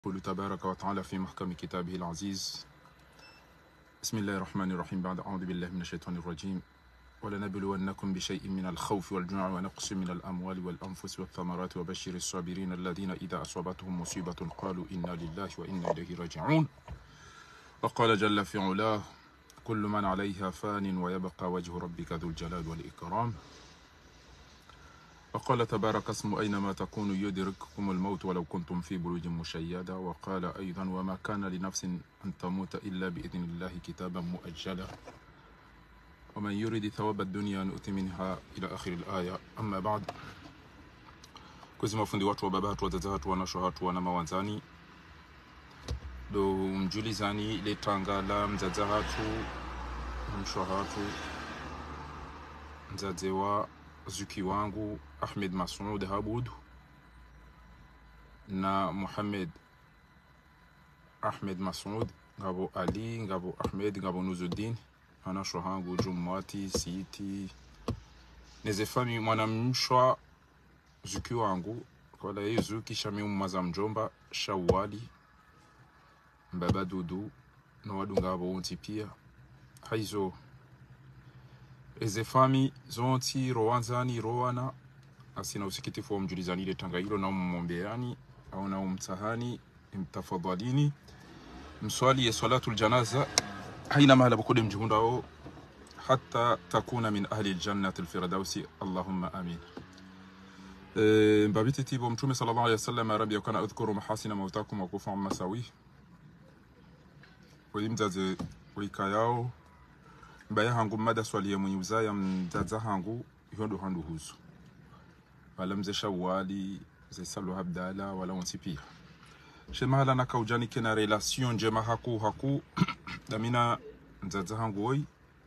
يقول تبارك وتعالى في محكم كتابه العزيز: بسم الله الرحمن الرحيم. بعد أعوذ بالله من الشيطان الرجيم: ولنبلونكم بشيء من الخوف والجوع ونقص من الأموال والأنفس والثمرات وبشر الصابرين الذين إذا أصابتهم مصيبة قالوا إنا لله وإنا إليه راجعون. وقال جل في علاه: كل من عليها فان ويبقى وجه ربك ذو الجلال والإكرام. وقال تبارك اسمه: أينما تكونوا يدرككم الموت ولو كنتم في بروج مشيدة. وقال أيضا: وما كان لنفس أن تموت إلا بإذن الله كتابا مؤجلا ومن يريد ثواب الدنيا نؤتي منها إلى آخر الآية. أما بعد، كوزي mafundi watu wa baba watu wazazi watu wanasho watu wana mawanzani do mjulizani ile tangala mzaza watu msho watu mzaze wa zuki wangu Ahmed Masoud Habud na Muhammad Ahmed Masoud ngabo Ali ngabo Ahmed ngabo Nuzuddin anasho hangu Jumati Siti neze fami mwanamshwa zuki wangu kwa la yezu kisha miumaza mjomba Shawali mbaba Dudu na wadu ngabo unti pia haizo eze fami zonti rowanzani rowana asina usikitifu wa mjulizani ile tangayilo na umombeani au na umtahani mtafadhalini mswali ya salatu aljanaza haina mahala bukode mjihundao hatta takuna min ahli aljannati alfirdausi allahumma amin. mbabiti tibo mtume sallallahu alayhi wasallam rabbi yakana adhkuru mahasina mautakum wa kufa masawi wa imzaze wikayao mbaya hangu mada swali ya mwenye uzaya mzaza hangu yondo handu huzu wala mze Shawali mze Salu Abdala wala unsipia shemahala na kaujani kena relation jema haku damina mzaza hangu oi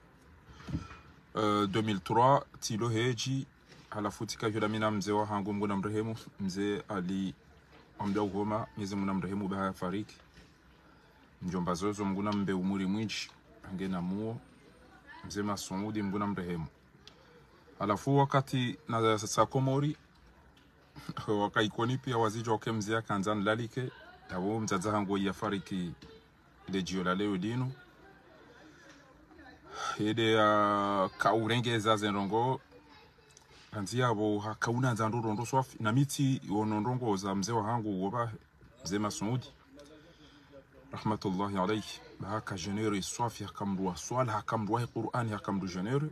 2003 tilo heji halafu tika yoda mina mze wa hangu mguna mrehemu mze Ali omda ugoma mze mguna mrehemu baha fariki mjomba zozo mguna mbe umuri mwinchi angena muo mzee Masoudi mguna mrehemu. Alafu wakati na Sakomori wakaikoni pia waziji wake mzee kanzan lalike abo mzaza hangu ya fariki ile jio la leo dino ede kaurengeza zenrongo anzia abo hakauna zandondo swafi na miti wonondongo za mzee wangu woba mzee Masoudi rahmatullahi alayhi bahaka jenere swafi hakamruwa swala hakamruwa Qur'ani hakamru jenere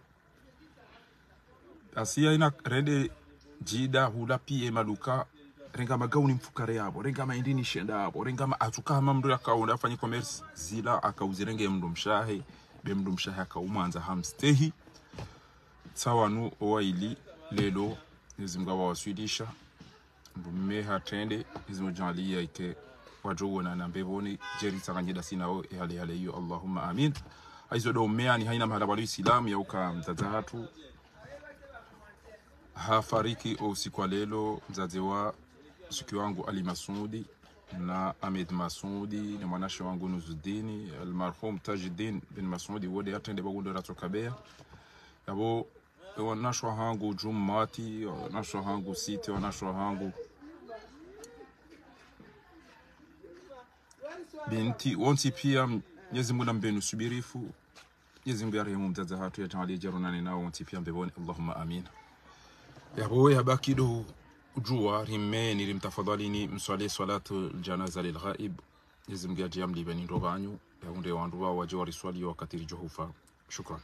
asiya ina rende jida hula pie maluka renga magauni mfukare yabo renga maindini shenda yabo renga atuka mamdu yakaunda afanye commerce zila akauzirenge mndu mshahe be mndu mshahe akaumanza hamstehi tsawanu owaili lelo nizimga wa Swedisha mbume hatende izimojalia ike wajouona na mbeboni jeri tsanganyida sinao hali hiyo allahumma amin. Aizo do meani haina mahala wali Islam ya uka mzaza hatu hafariki usiku wa lelo mzazi wa zuki wangu Ali Masoudi na Ahmed Masoudi na mwanashi wangu Nuzuddin almarhum Tajuddin bin Masoudi wode atende bagundo ratokabea yabo wanashwa hangu Jumati wanashwa hangu Siti wanashwa hangu binti wonti pia Mwenyezi Mungu mbenu subirifu Mwenyezi Mungu yarehemu mzaza hatu ya jaali jarunane nao wonti pia mbeboni allahumma amin. yabo yabaki do jua rimeni limtafadhalini mswali salatu aljanaza lilghaib Mwenyezi Mungu ajamli beni ndobanyu yaunde wandu wao waje wariswali wakati rijohufa. Shukran.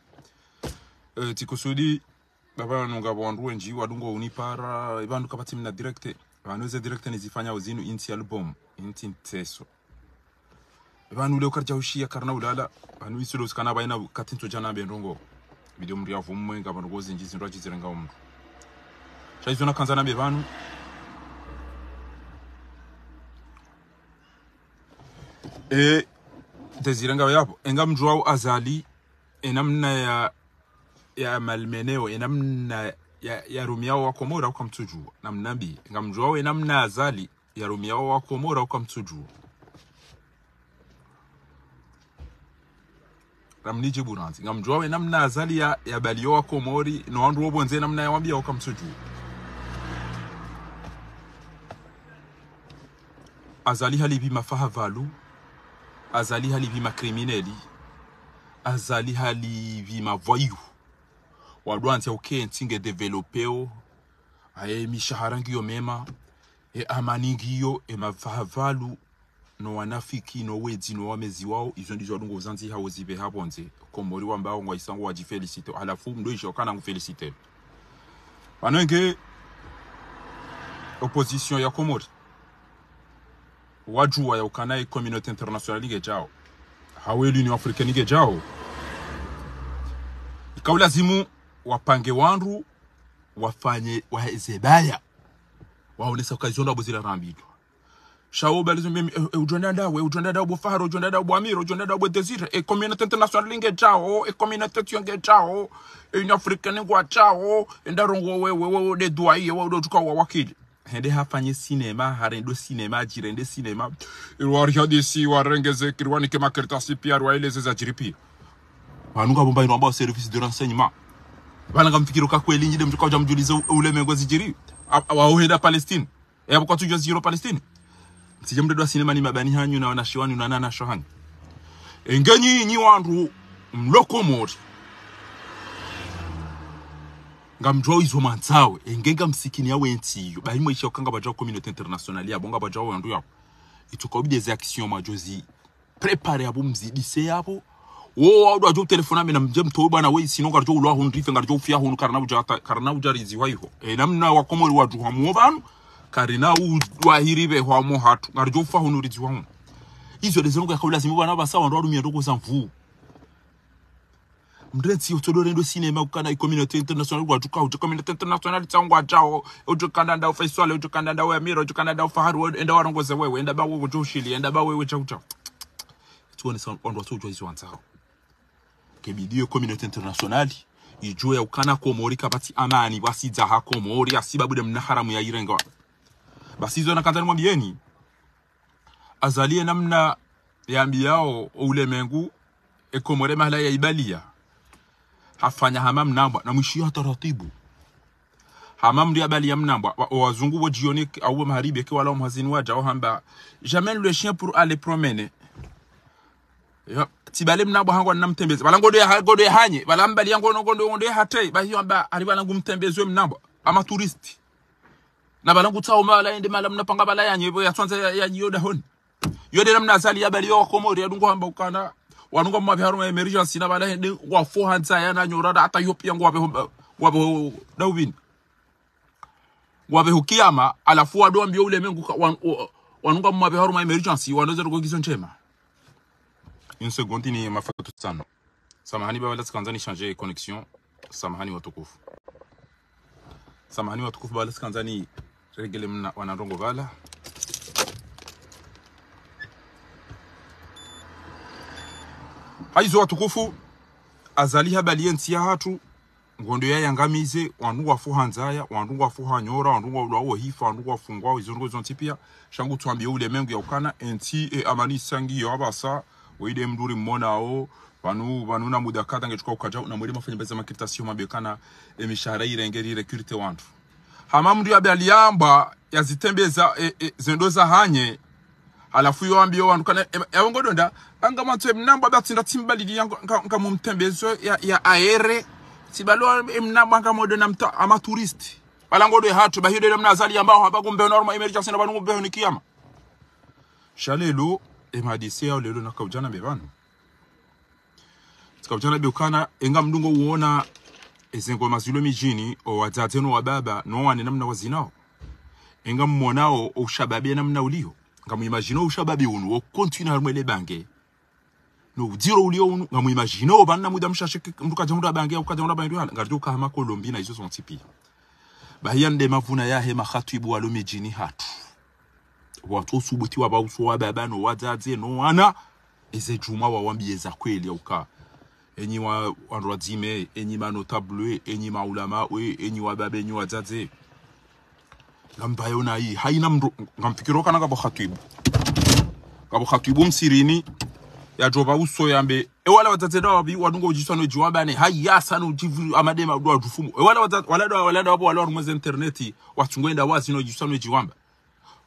Tikusudi baba nungabo wandu wenji wadungo unipara ibandu kapati mna direct banuze direct nizifanya uzinu inti album inti nteso banu leo karja ushia karna ulala banu isulo skana baina katinto jana bendongo video muri avumwe ngabo ngozi njizi ndo ajizirenga umuntu shaizo na kanzana be banu dezirenga yapo enga mjwao azali enamna ya malmeneo enamna ya rumiao wa Komora ukamtujua namnabi ngamjwao enamna azali ya rumiao wa Komora ukamtujua ramnije buranzi ngamjwao enamna azali ya balio wa Komori no wandu wobonze namna ya wambia ukamtujua azali halibi mafahavalu, azali halibi makrimineli, azali halibi mavoyu. Wadwanti ya ukentinge developeo, mishaharangi yo mema, amaningi yo, mafahavalu, no wanafiki, no wedi, no wamezi wao, izo ndizo wadungo uzanzi hao zibe habonze. Komori wambao ngwa isangu wajifelicite. Halafu mdo isho kana ngufelicite. Wanenge, opposition ya Komori. Wajua ya ukanae community international nige jao. Hawe l'Union Africaine nige jao. Ikaulazimu wapange wanru, wafanye, wahezebaya. Waonesa okazion da bozila rambido. Shao balizumbi ujondada bo faharo, ujondada bo amiro, ujondada bo desire. E community international nige jao, e community tuyonge jao, e Union Africaine ngwa jao, endarongo wewe de duaye, wewe duka wakili. Hende hafanye cinema, harendo cinema, jirende cinema. Irwari hadisi, warengeze, kirwani kema kertasi pia, rwaileze za jiripi. Wanunga bomba ino ambao service de renseignement. Wananga mfikiro kakweli njide mtuka uja mjuliza ule mengwezi jiri. Waoheda Palestine. Eba kwa tujo ziro Palestine. Sija mdedwa cinema ni mabani hanyu na wanashiwani unanana shohanyu. Engenyi nyi wandu mloko mori. Nga mjwa izo manzawe. Engenga msikini ya wenti yu. Bahi mwisha ukanga bajao community international ya. Bonga bajao wandu yapo. Itukobi des actions majozi. Prepare yabu mzidise yabu. Wadu ajo telefona mina mjem toba na wei sinonga ajo ulwa hundrife nga ajo ufia hunu karna ujarizi waiho. Namna wakomori wadu hamuovanu. Karina wahiribe huamo hatu. Nga ajo ufa hunu rizi wamu. Izo lezonga ya kawila zimuwa na basa wandu wadu miyadogo zanvu. Mdrensi yotodo rendo cinema ukana community international kwa tuka community international tangwa jao utukanda nda ufaiswale utukanda nda amiro utukanda nda ufaharu enda warongoze wewe enda ba wewe joshili enda ba wewe chaucha tuone sana ndo watu hizo wanzao kebidio community international ijue ya ukana Komori kabati amani basiza ha Komori asibabude mnaharamu ya irenga basi hizo na kanzani mwambieni azalie namna ya ambiao ule mengu Komori mahala ya ibalia hafanya hamam namba na mwishia taratibu hamam riabali ya mnamba wazungu wajioni au maharibi kwa wala mhazini waja au hamba j'amène le chien pour aller promener tibale mnamba hango namtembeza bala ngodo ya hanye bala mbali yango ngodo ya hatei ba hiyo amba alibala ngumtembezwe mnamba ama touristi na bala ngutao mala ende mala mnapanga bala yanye ya twanza ya yoda hon yode namna azali ya bali yo Komori adungo hamba ukana wanunga mwabiharu emergency na bala hende wa 400 yana nyorada ata yopia ngwabe Daubin wabe hukiama alafu wado ambio ule mengu wanunga mwabiharu emergency wanoza rugogizo nchema une seconde ni mafatu tano samahani baba sikanza ni changer connexion samahani watukufu baba sikanza ni regele mna wanarongo bala haizo watukufu azali habali yensi ya hatu ngondo ya yangamize wandu wafuhanzaya wandu wafuhanyora wandu wawo hifa wandu wafungwa izongo zontipia shangu tuambie ule mengu ya ukana enti amani sangi yo abasa weide mduri mmonao banu na muda kata ngechukua ukaja na mwili mafanya beza makitasio mabekana emishahara irengeri recruiter wandu hamamdu ya baliamba yazitembeza zendoza hanye alafu yo ambio wandu kana yawongodonda anga mantwe mnamba batinda timbali yango ngamumtembezo ya aere sibalo mnamba anga modo na mta ama tourist balangodo hatu bahide na mnazali ambao habagumbe normal emergency na banu ngumbe ni kiyama shalelo emadisi ya lelo nakawjana bebanu sikawjana beukana enga mdungo uona ezengo mazulo mijini o wadzateno wa baba no wane namna wazinao enga mmonao ushababi namna ulio ngamu imagino ushababi unu o continue harmele bange no diro ulio unu ngamu imagino banna muda mshashike mtukaja muda bange ukaja muda bange ngarjo kama Kolombi na izo sontipi bahiyande mavuna yahe makhatibu walo mijini hatu watu subuti wa bauso wa baba no wadzadze no wana eze juma wa wambieza kweli uka enyi wa androdzime enyi manotable enyi maulama we enyi wa baba enyi wadzadze ngambayona hii haina mndo ngamfikiro kana ngabo khatibu msirini ya joba uso yambe wala wadzadze dawabi wadungo ujisano jiwabane haya sana ujivu amadema do adufumu wala rumeze interneti watungwenda wazi no ujisano jiwamba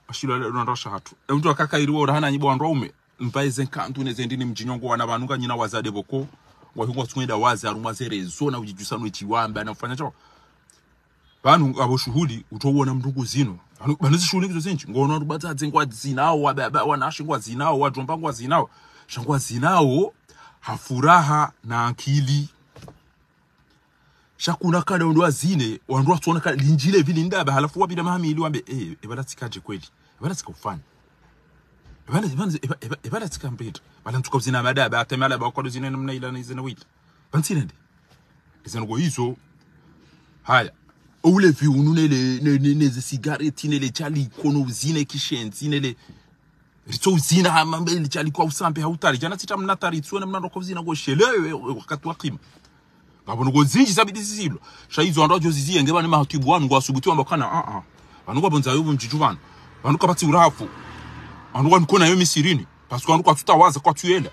ashilo ndandasha hatu mtu akakairiwa urahana nyibo androume mpaize kantu nezendini mjinyongo wana banuka nyina wazade boko wahingwa tswenda wazi arumwazerezo na ujijusano chiwamba anafanya cho banu abo shuhudi utowona mndungu zino banizi shuhudi kizo zinchi ngono rubatadze ngwa zinao wababa wanashingwa zinao wajomba ngwa zinao shangwa zinao hafuraha na akili shakuna kada ndo azine wandu tsona kada linjile vili ndaba halafu wabida mahamili wambe ebalatsikaje kweli ebalatsika ufani ebalatsika mpeta balantuka zina madaba atemala bakolo zina namna ila nizina wili bantsirende izeno hizo haya ule vi ununele neze cigarette nele chali kono zine kishenzi nele ritso zina hamambeli chali kwa usampe hautari jana sita mnatari tsona mnandoko zina go shelewe wakati wa qima ngabona ngo zinji zabidisilo shayizo ando joziziye ngeba ne mahatibu wanu ngo asubuti wamba kana anuko bonza yobu mjiju bana anuko bati urafu anuko nkona yo misirini parce que anuko tutawaza kwa tuela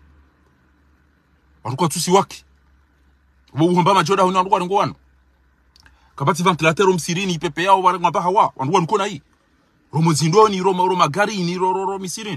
anuko tusiwaki bo uhamba majoda huna anuko ngo wanu kabati ventilateur msirini ipepe yao bari ngaba hawa anuko nkona hii romo zindoni roma gari ni roro misirini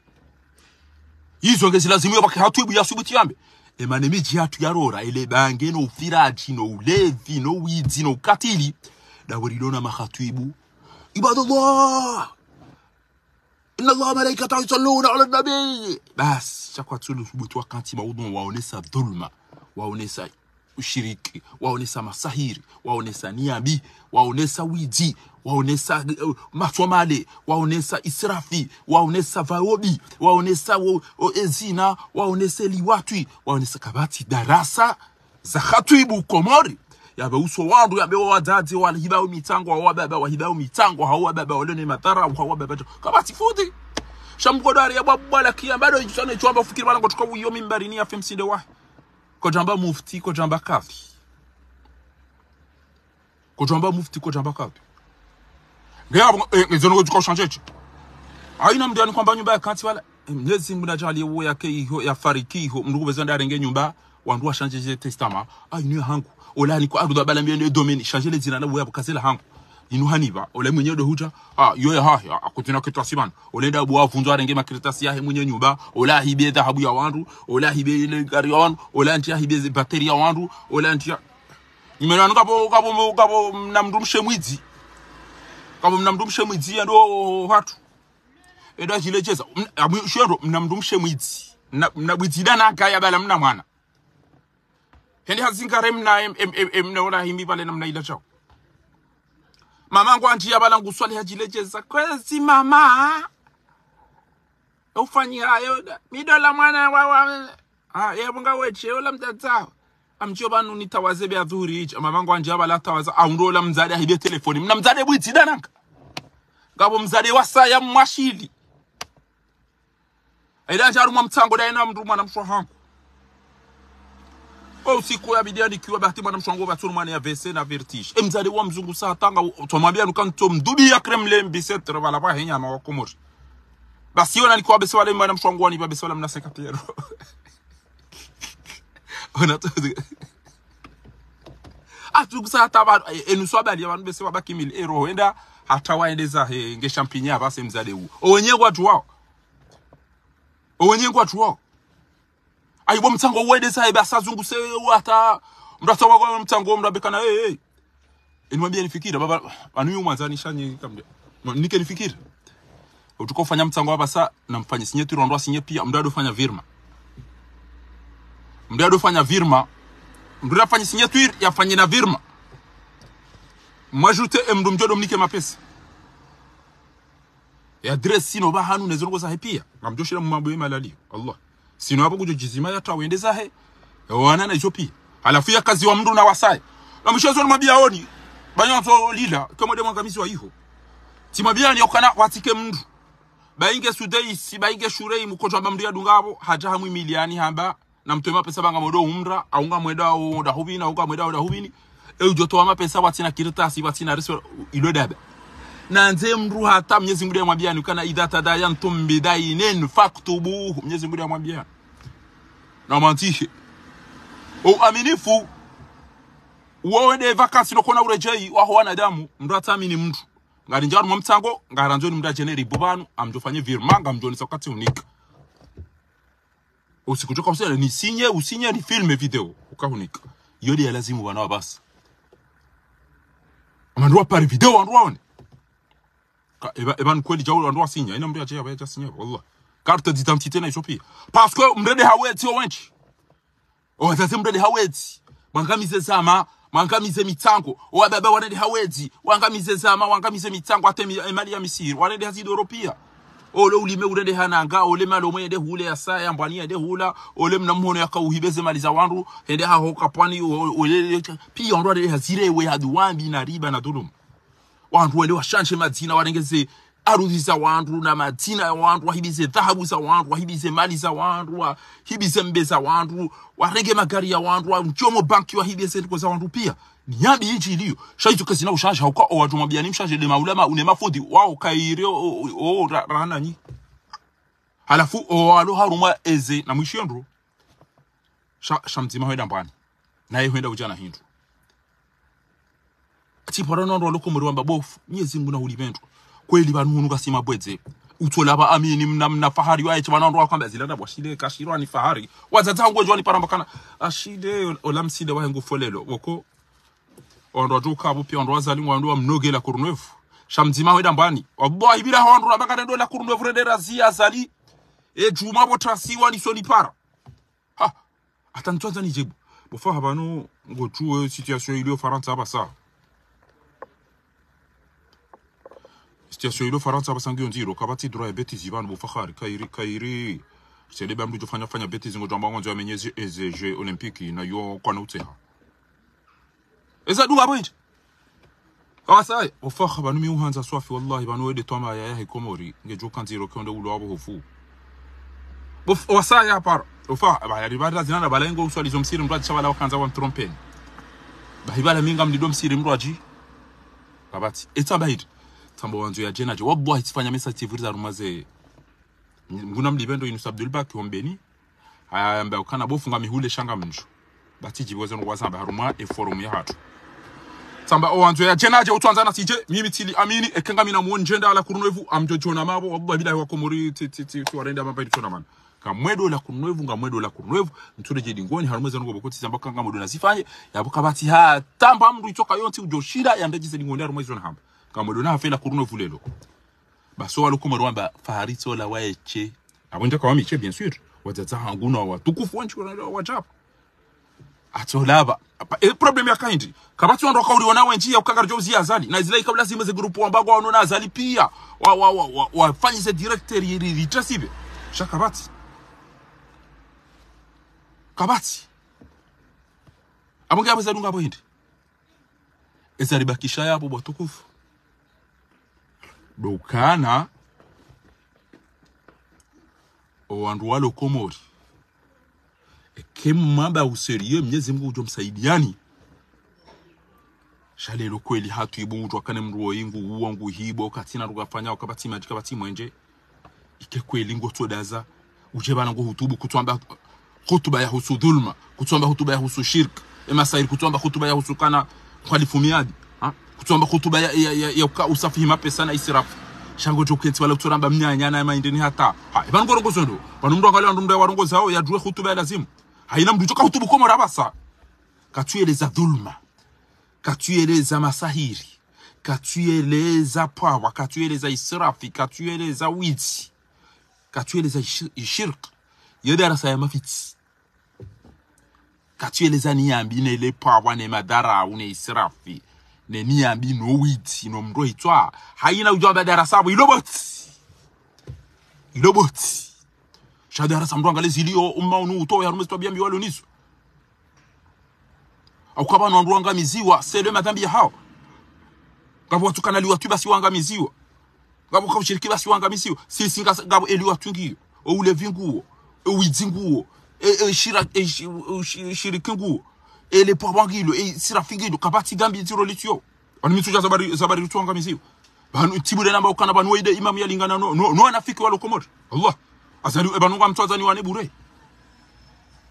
hizo ngezi lazima yobaki hatibu ya asubuti yambe emane miji hatu yarora ele bange no firaji no ulevi no wizi no katili da warilona makhatibu ibadallah inna Allah malaikatahu yusalluna ala nabi bas chakwa tsulu subutu wakati maudhu waonesa dhulma waonesa ushiriki waonesa masahiri waonesa niabi waonesa wizi waonesa maswamale waonesa israfi waonesa vaobi waonesa ezina waonesa liwatwi waonesa kabati darasa za khatibu komori yabe uso wandu yabe wadazi walihibao mitango wa baba wahibao mitango hawa baba walone matara hawa baba kabati fudi shamgodari ya babala kia bado yisone chomba fikiri bala ngotuka uyo mimbari ni afmcde wa ko jamba mufti ko jamba kafi ko jamba mufti ko jamba kafi ngiyabo ngizono ukuthi changer ayina mndani kwamba nyumba yakanti wala mnyezi mnajali uwo yake iho ya fariki iho mndugu bezanda arenge nyumba wandu wa changer testament ayini hangu olani ko aruda bala mbene domaine changer les dinana uya bukazela hangu inu haniba ole mwenye do huja yoya ha akutina kitasiban olenda bwa vunzo arenge makritasi yahe mwenye nyumba ola hibe dhahabu ya wandu ola hibe ile gari ya wandu ola ntia hibe battery ya wandu ola ntia nimena kabo mnamdumshe mwizi kama mnamdumshe mwizi ndo watu eda jilecheza shendo mnamdumshe mwizi mnabwizi dana kaya bala mna mwana hendi hazingare mna ola himbi pale namna ila chao mama ngo anjia bala nguswali hajilecheza kwezi mama ufanyi hayo midola mwana wa yebo ngaweche ola mtatao amjoba nuni tawazebe adhuri ichi mama ngo anjia bala tawaza aundola mzade hibe telefoni mna mzade bwiti danaka ngabo mzade wasaya mwashili ila jaru mtamtango daina mndu mwana mshohangu usiku ya bidia nikiwa bahati mwana mshwango baturu mwana ya VC na vertige mzade wa mzungu saa tanga tumwambia nukanto mdubi ya kremle mbisetre wala ba henya ma wakomori basi yona nikuwa bese wale mwana mshwango wani babese wala mna 50 euro ona to atukusa taba enuswa bali abantu bese wabaki 1000 euro enda hata waendeza nge champinya base mzade hu owenye watu wao ayibo mtsango wedesa ibasazungu se hata mrata wako mtsango mrabekana enwambia nifikira baba anu mwanzani shanye kamde nike nifikira utukofanya mtsango hapa sa namfanya signature ndo asinye pia mdado fanya virma mdado fanya signature yafanye na virma mwajute mdu mjodo mnike mapesa ya adresse sino ba hanu nezongo za pia ngamjoshira mumabo yemalali Allah sino hapo kujizima ya tawendeza he wana na Ethiopia alafu ya kazi wa mndu na wasai na mshozo mwambia oni banyoto lila kama demo ngamisi wa hiho timabia ni okana watike mndu bainge sudei si bainge shurei mukojo mndu ya dungabo haja hamu miliani hamba na mtoma pesa banga modo umra aunga mweda au dahubini au mweda dahubini ujoto wa mapesa watina kiritasi watina reso ilodaba na nze mru hata Mwenyezi Mungu amwambia nikana idha tadayantum bidainin faktubu Mwenyezi Mungu amwambia na mantishe aminifu uone vakansi no kona urejei wa wanadamu ndo atamini mtu ngari njaru mwamtsango ngaranzo ni mda generi bubanu amjofanye virmanga mjoni sakati unika usikutoka usele ni usinye ni filme video ukahunika yodi ya lazimu wana basi amandwa pari video andwaone eban kweli jawu andwa sinya ina mbya cheya bacha sinya wallah carte d'identité na isopi parce que mrede haweti owenchi o tata mrede haweti mangamize sama mangamize mitango o baba wanede haweti wangamize sama wangamize mitango atemi emali ya misiri wanede hazido europia ole ulime urende hananga ole malo mwende hule ya saa ya mbani ende hula ole mnamuhono yakauhibeze mali za wandu ende haho kapwani ole pia ndo ade hazirewe haduwambi na riba na dhulum wandu wende washanshe madina warengeze arudhi za wandu na madina ya wandu wahibize dhahabu za wandu wahibize mali za wandu wahibize mbe za wandu warenge magari ya wandu mchomo banki wahibize ndiko za wandu pia nyambi hichi iliyo shaitu kazi na ushaje hauka watu mwambia ni mshaje de maulama une mafudi wao kairo rana nyi halafu alo haruma eze na mwishiondro shamtima hoenda mbani naye hoenda ujana hindu ati parano ndo lokomori wamba bofu nyezi nguna hulivento kweli bantu nukasima bweze utola ba amini mna fahari wa eti bantu wakamba zilanda bwashide kashirwa ni fahari wazata ngojwa ni parambakana ashide olamside wa hengu folelo woko ondo joka bu pia ondo wazali ngwandu mnoge la Courneuve shamzima weda mbani wabwa ibira hondo abakana ndo la Courneuve redera zia zali juma botrasiwa ni soni para ha atantonza ni jebu bofa habano ngotuwe situation ilio Faransa basa situation ilio Faransa basa ngio nziro kabati droit betizi banu bofahari kairi c'est bambu jo fanya betizi ngojamba ngonzo amenyezi Jeux olympiques na yo kwana uteha eza duba boyit awasai ofakha banu mi uhanza swafi wallahi banu wede toma ya Komori ngejo kanziro konde ulo abo hofu bof wasai ya par ofa ba ya ribada zinana balengo uswali zomsiri mradi chabala wakanza wa trompeni bahibala minga mdido msiri mradi babati etabahid tambo wanzo ya jenaje wallahi tifanya message tivuriza rumaze nguna mlibendo inu Abdul Baki ombeni amba ukana bofunga mihule shanga mnjo batiji bozo ngwazamba haruma e forum ya hatu samba owanzo ya jenaje utwanza na sije mimi tili amini ekenga mina muonjenda la Courneuve amjojona mabo wallahi bila wa Komori tuarenda mamba itu na man kamwedo la Courneuve mture je dingoni harumeza ngo bokoti samba kanga modo nasifanye yabuka bati ha tamba mru itoka yonti ujoshira yandeje dingoni harumeza na hamba kamodo na afela Courneuve lelo baso walo Komori wamba faharito la waeche abonja kwa miche bien sûr wazata hanguna watukufu wanchi wajapa atolaba e problem ya kaindi kabati wando kauri wanawe njia ukangarjozi azali na izilai kabla simeze grupu ambago wanona azali pia wafanyise director ritrasibe shakabati kabati abonga abazalunga abo hindi ezali bakisha yabo bwatukufu dokana owandu walo Komori kemamba userie Mwenyezi Mungu ujomsaidiani shalelo kweli hatu ibu mtu akane mruo ingu uongu hibo katina rugafanya wakabati majika bati mwenje ike kweli ngoto daza ujebana ngo hutubu kutuamba hutuba ya husu dhulma kutuamba hutuba ya husu shirk emasairi kutuamba hutuba ya husu kana khalifumiadi kutuamba hutuba ya usafihi mapesa na israfu shango jokenti wala kuturamba mnyanya na maindeni hata ibanu ngorongozo ndo banumdo angalia ndo warongoza hao ya duwe hutuba ya lazimu haina mdu toka hutubu Komori abasa katueleza dhulma katueleza masahiri katueleza pawa katueleza israfi katueleza wizi katueleza shirk yodarasa ya mafiti katueleza niyambi ne le pawa ne madara une israfi ne niyambi no wizi no mdo hitwa haina ujamba darasa abo iloboti shadara samdo angale zilio ummaunu uto ya rumesto biambi walo nizo au kaba no ndwanga miziwa sele madhambi hao ngabo watu kanali watu basi wanga miziwa ngabo kwa ushiriki basi wanga miziwa sisi ngabo eli watu ngio o ule vinguo o widzinguo shiriki nguo ele pwangilo sira fingido kabati gambi ziro litio ani mituja zabari rutuanga miziwa banu tibule namba ukana banu wide imam yalingana no anafiki walo Komori Allah azali ebanunga mtwazani wane bure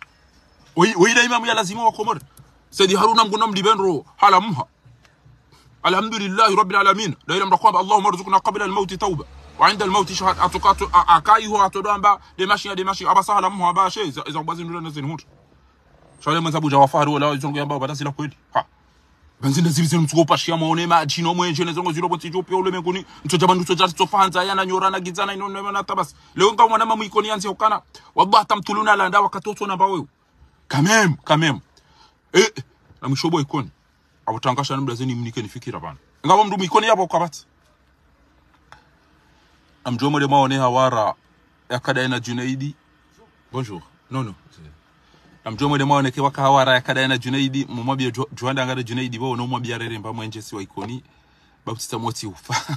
oida imamu ya lazima wa Komori sedi haruna mguna mlibenro hala muha alhamdulillahi rabbil alamin la ilaha kwamba Allahumma rzuqna qabla al-maut tauba wa 'inda al-maut shahad atukatu akaiho atodamba de mashi abasahala mu abashe izo bazi ndula nazini huntu shale mwanza buja wafaru wala izongo yamba batasila kweli ha banzinda zibizeni mtsukopa shiyamaone machino mwenje nezongo zilo botsi jopi ole mengoni mtsoja bandu tsoja tsofanza yana nyorana gizana ino na tabas leo nga mwana mamu ikoni yanzi okana wallahi tamtuluna landa wakatotso namba wewe kamem na mshobo ikoni abutangasha nambazeni mnike nifikira bana ngabo mndu ikoni yabo kwabati amjomo de maone hawara yakada ina Junaidi bonjour non amjomo de maone ke wakahawara yakada ina Junaidi mumwabia Juanda ngada Junaidi bo no mwabia rere mba mwenje si wa ikoni babutita moti ufa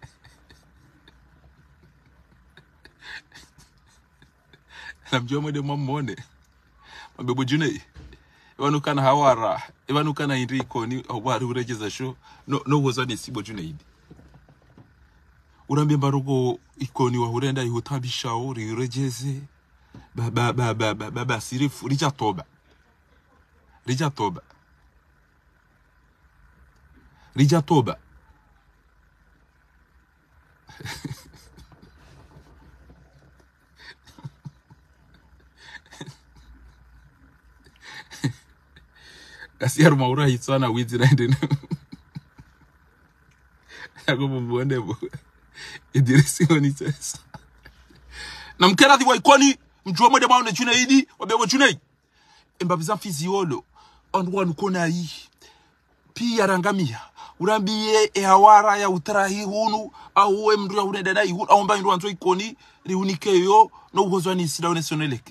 amjomo de mamone mabebo Junaidi Evanu kana hawara evanu kana indri ikoni obari urejeza show no wozani sibo Junaidi urambye mbarugo ikoni wa hurenda ihutambishao rirejeze baba sirifu rija toba Kasiar maura hitsana wizi naende Ako mbonde bo Idirisi wani sasa na mkera diwa ikoni mjuwa mwede maone Junaidi wabego Junaidi mbabiza fiziolo onwa nukona hii pia rangamia urambiye hawara ya utarahi hunu au we mdu ya unedana hunu au mba ndu wanzo ikoni riunike yo no ugozwa ni sida unesoneleke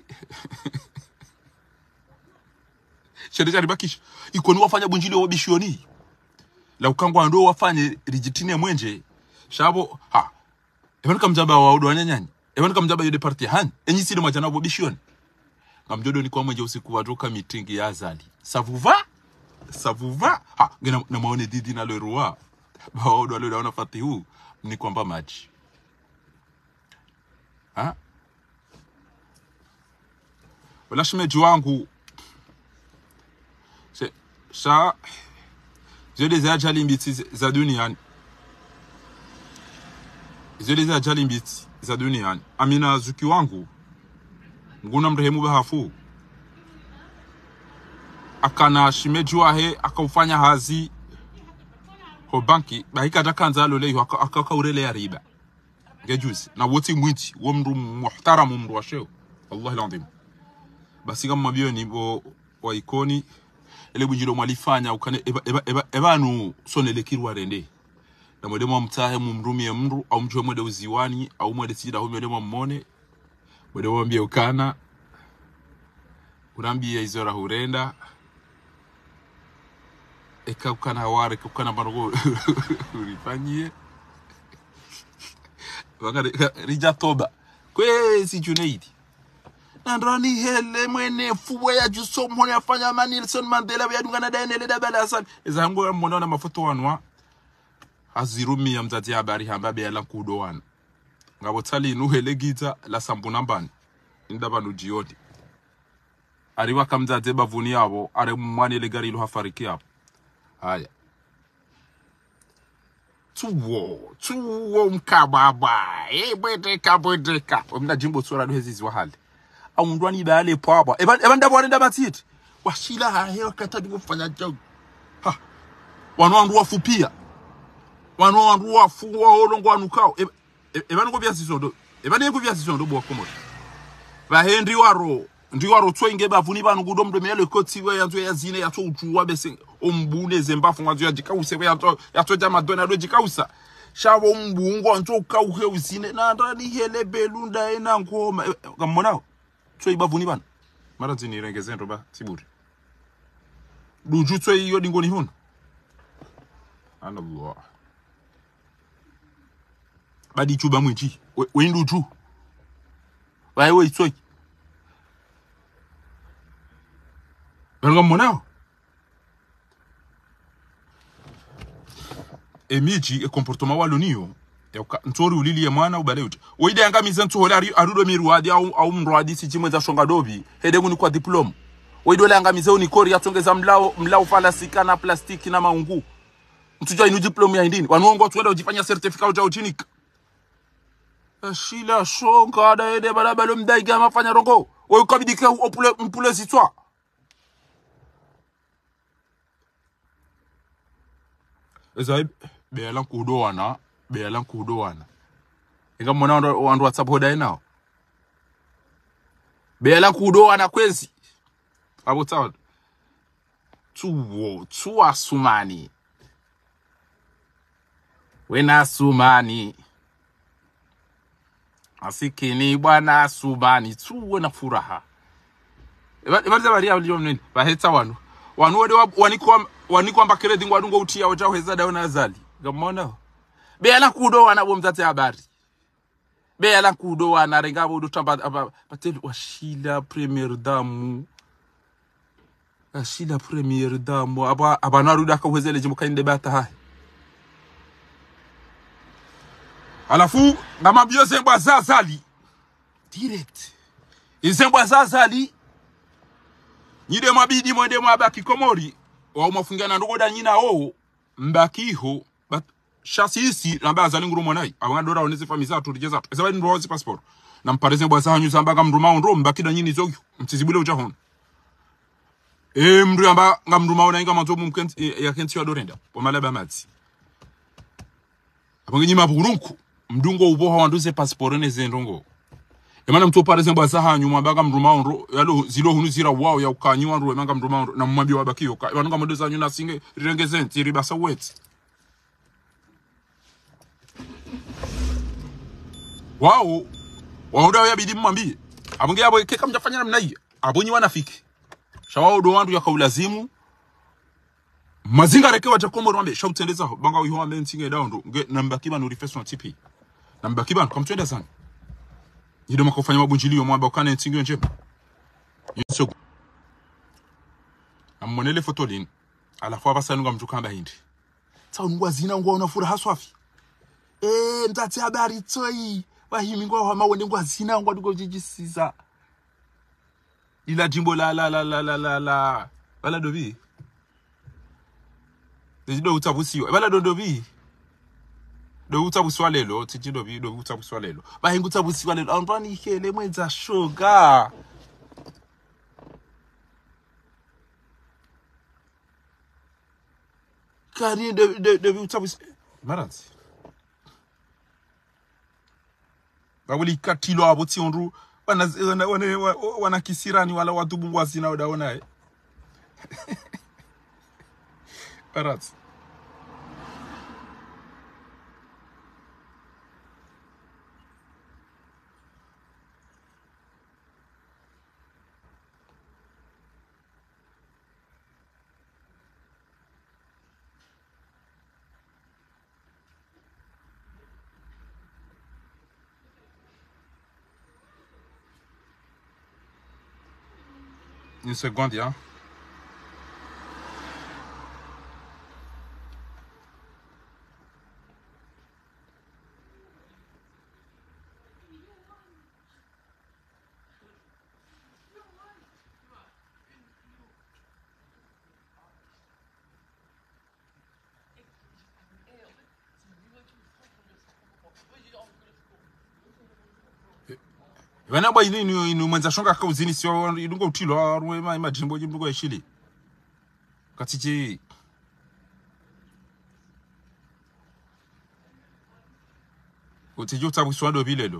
Shereja ribakisha ikoni wafanya bunjili wabishioni la ukangwa ndo wafanye rijitine mwenje shabo ha evanu kamjaba wa udo wanyanyanyi evanu kamjaba yode party han enyiside majana wabishioni kamjodo ni kwa mwenje usiku wadoka meeting ya azali savuva ha ngena na maone didi na leroa ba udo wale wana fati huu ni kwamba maji ha wala shimeji wangu Sa zile za ajali mbiti za duniani amina zuki wangu nguna mrehemu bahafu akana shimeji wahe akaufanya hazi ho banki bahika dakanza lole yo akakaurele ya riba ngejuzi na woti mwiti wo mru muhtaramu mru washeo wallahi alazim basi kama mabioni bo wa ikoni ele bunjilo mwalifanya ukane ebanu sonele kirwa rende na mwede mwa mtahe mumrumie mru au mjwe mwede uziwani au mwede sida hu mwede mwa mmone mwede mwambie ukana unambie izora hurenda eka ukana haware ukana marogo urifanyie wakade rija toba kwezi Junaidi Nandroni hele mwene fuwe ya juso mwone afanya Nelson Mandela ya dungana daenele da bala san ezango mwana na mafoto wanwa azirumi ya mzati habari hambabe ya lankudo wana ngabo tali nuhele gita la sambuna mbani indaba nujioti ariwa kamzate bavuni yabo are mwani le gari lo hafariki yabo haya tuwo mkababa bwedeka omna jimbo tsora duhezizi wa hali au ndwani bale pwaba ebanda bwana batiti washila hahe wakatadi kufanya job ha wanwandu wafupia wanwandu wafuwa olongo anukao ebanu ko byasisondo ebani ko byasisondo bwa komo ba Henry waro twenge bavuni banu gudo mdo mele koti we yanzo yazine yato uchuwa bese ombune zembafu ngwazo yajikause we yato jama dona do jikausa shabo mbungo nto kauhe usine na ndani hele belunda ena ngoma kamonao Tsoi bavuni bana mara zini rengezendo ba tiburi duju tsoi yo dingoni hono anallah badi chuba mwinchi we nduju we tsoi banga monao emiji comportement walonio ntori ulili ya mwana ubaleuti oide angamiza ntohole arudo miruadi au mruadi sichimwe za shonga dobi hede nguni kwa diploma oide ole angamiza unikori yatongeza mlao falasika na plastiki na maungu mtujua inu diploma ya indini wanuongo tuenda ujifanya certificate uja uchinika ashila shonga da ede barabalo mdaiga mafanya rongo oyo kabidike mpule zitwa ezai beyalan kudowana inga mwana wandu WhatsApp hoda nao beyalan kudowana kwezi abo tawo tuwa sumani wena sumani asikini bwana sumani tuwe na furaha ebaliza bari abaliyo mnene baheta wanu wode waniko amba credit ngwadungo utia oja heza daona azali ngamona beyalan kudowana bo mtate habari beyalan kudowana rengabo udutamba patel washila premier damu ashila premier damu abana ruda ka hwezele jimuka inde bata hai alafu ngama biyo zembwa zazali direct izembwa zazali nyide mabidi mwende mwabaki komori wa umafungana ndogoda nyina oo mbakiho but shasisi namba azali ngurumo nai abanga oneze famisa turigeza ezaba ndrozi passport na mpareze bwa zanyu zamba ngamruma ondro mbakida nyini zogyo mtizibule uja hono mndu amba ngamruma ona inga manzomu mkenti ya kenti wa dorenda pomalaba matsi abange nyima burunku mdungo uboha wanduze passport neze ndongo emana mtu pareze bwa zahanyu mwabanga mruma ondro yalo zilo hunu zira wao ya ukanyi wandu emanga mruma ondro na mmabyo wabakiyo ka wanunga modo zanyu na singe rirengezenti ribasa wet wao wauda ya bidi mwambie abonge yabo keka mjafanya namna hii abonyi wanafiki shawao do wandu ya kaulazimu mazinga reke wachakombo rwambe shautendeza banga uyo wa mentinge daundo nge namba kiba no reflection tipi namba kiba kamtwenda sana yido makofanya mabunjilio mwamba ukane ntinge nje yiso amonele fotolin alafu abasanunga mtukamba hindi tsaunwa zina ngwa unafura haswafi mtati habari toi bahimi ngwa hama wende ngwa zina ngwa dugo jijisiza ila jimbo la bala dobi dejido utabusiwa bala dobi do utabuswa lelo tijido bi do utabuswa lelo bahinga utabuswa lelo antwani ihele mwenza shoga kari de utabuswa maranzi bawuli katilo aboti onru wana kisirani wala wadubu wazina udaona Parats. Une seconde, ya. Wana ba inu mwenza shonga ka uzini sio idungo utilo arwe ma jimbo jimbo eshili katije utije utabuswa do bilelo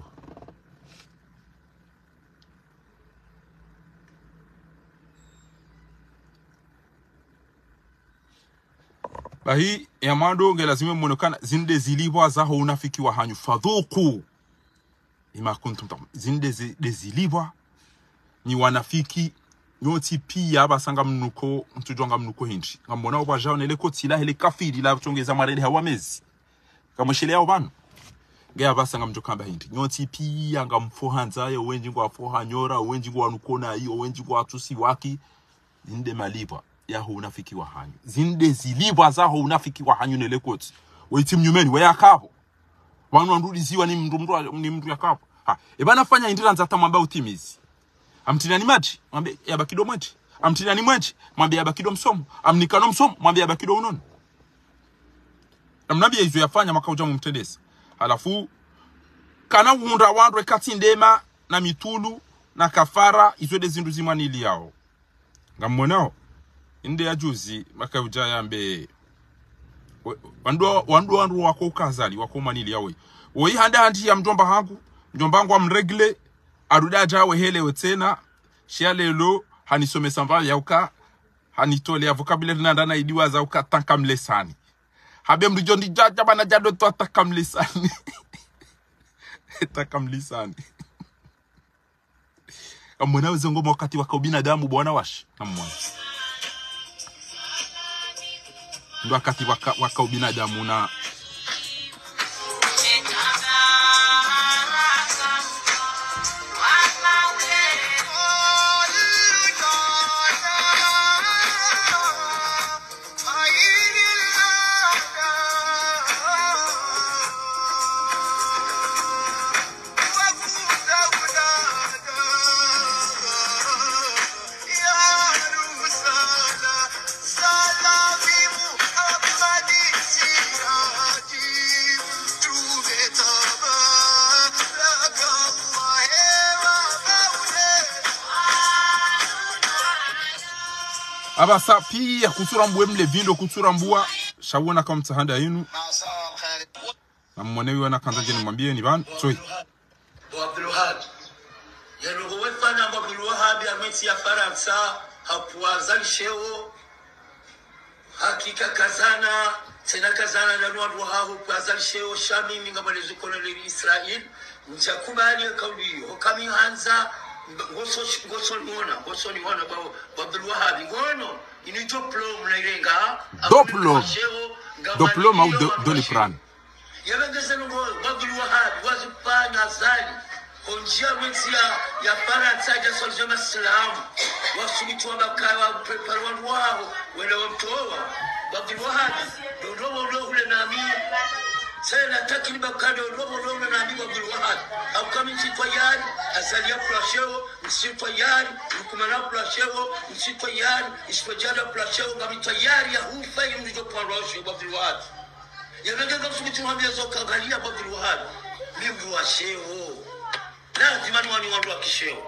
bahi yamando ngelazime monokana zinde zilibwa za ho unafiki wa hanyu fadhuku ima kuntum zinde zilibwa ni wanafiki nyoti pia basanga mnuko mtujonga mnuko hindi ngamona obaja nele kotila hele kafiri la tongeza marede hawamezi kamushile yao banu nge abasanga mjokamba hindi nyoti pia ngamfohanza yo wenji ngwa fohanyora wenji ngwa nukona hiyo wenji ngwa atusi waki zinde malibwa ya ho unafiki wa hanyu zinde zilibwa za ho unafiki wa hanyu nele koti weiti mnyumeni we yakabo wanu anduliziwa ni mndu yakapo ebana fanya indira nzata mwamba utimizi amtina ni maji mwambe yabakido maji amtina ni maji mwambe yabakido msomo amnikano msomo mwambe yabakido unono na mnabi izo yafanya makauja mumtendesa halafu kana hunda wandu ekati ndema na mitulu na kafara izo dezindu zimwanili yao ngammonao inde ya juzi makauja yambe wandu wako ukazali wako manili yawe woi handa handi ya mjomba wangu amregle arudaja wehelewe tena shia lelo hanisome samba yauka hanitole vocabulaire nanda idiwa za uka tankamlesani habe mrijondi jaja bana jado to tankamlesani tankamlesani amwana wezongo wakati waka binadamu bwana wash namwana ndo wakati waka binadamu na abasa pia kutura mbwe mlevindo kutura mbua shawona kama mtahanda yenu na mwanewi wana kanzaje nimwambie ni ban soi Abdul Wahab yero wefanya Abdul Wahab ameti ya Faransa hapuazali sheo hakika kazana tena kazana na watu hao kuazali sheo shami mingamalezo koloni Israel mjakubali kauli hokami hanza ngoso ni wana ba Abdul Wahab ngono ini diplôme na irenga diplôme au Doliprane yabengeze ngo Abdul Wahab wazipana zali onjia wensia ya Faransa ya solzema Islam wasubitwa bakawa preparwa wao wala wamtoa Abdul Wahab ndio ule nami tena takriban kando ndio na nabii Abdul Wahab au kama msitwayari asalia plasheo msitwayari kumana plasheo msitwayari isipojada plasheo ngami tayari ya hufa ili ndio kwa roho Abdul Wahab yabengeza kusubitwa zoka angalia Abdul Wahab mimi wa sheo lazima ni watu wa kisheo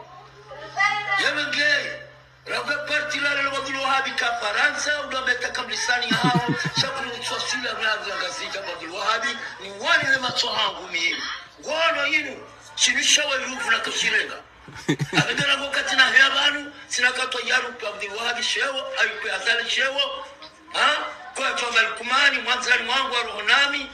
yabenge raga parti la Abdul Wahab ka Faransa udabeta kamlisani hao shakuru twasila mlango ngazika Abdul Wahab ni wale na macho hangu mimi ngono yinu chinisha warufu na kashirenga abendera ngokati na hebanu sinakatwa yaru Abdul Wahab sheo ayupe azali sheo kwa chomba kumani mwanzani wangu wa rohonami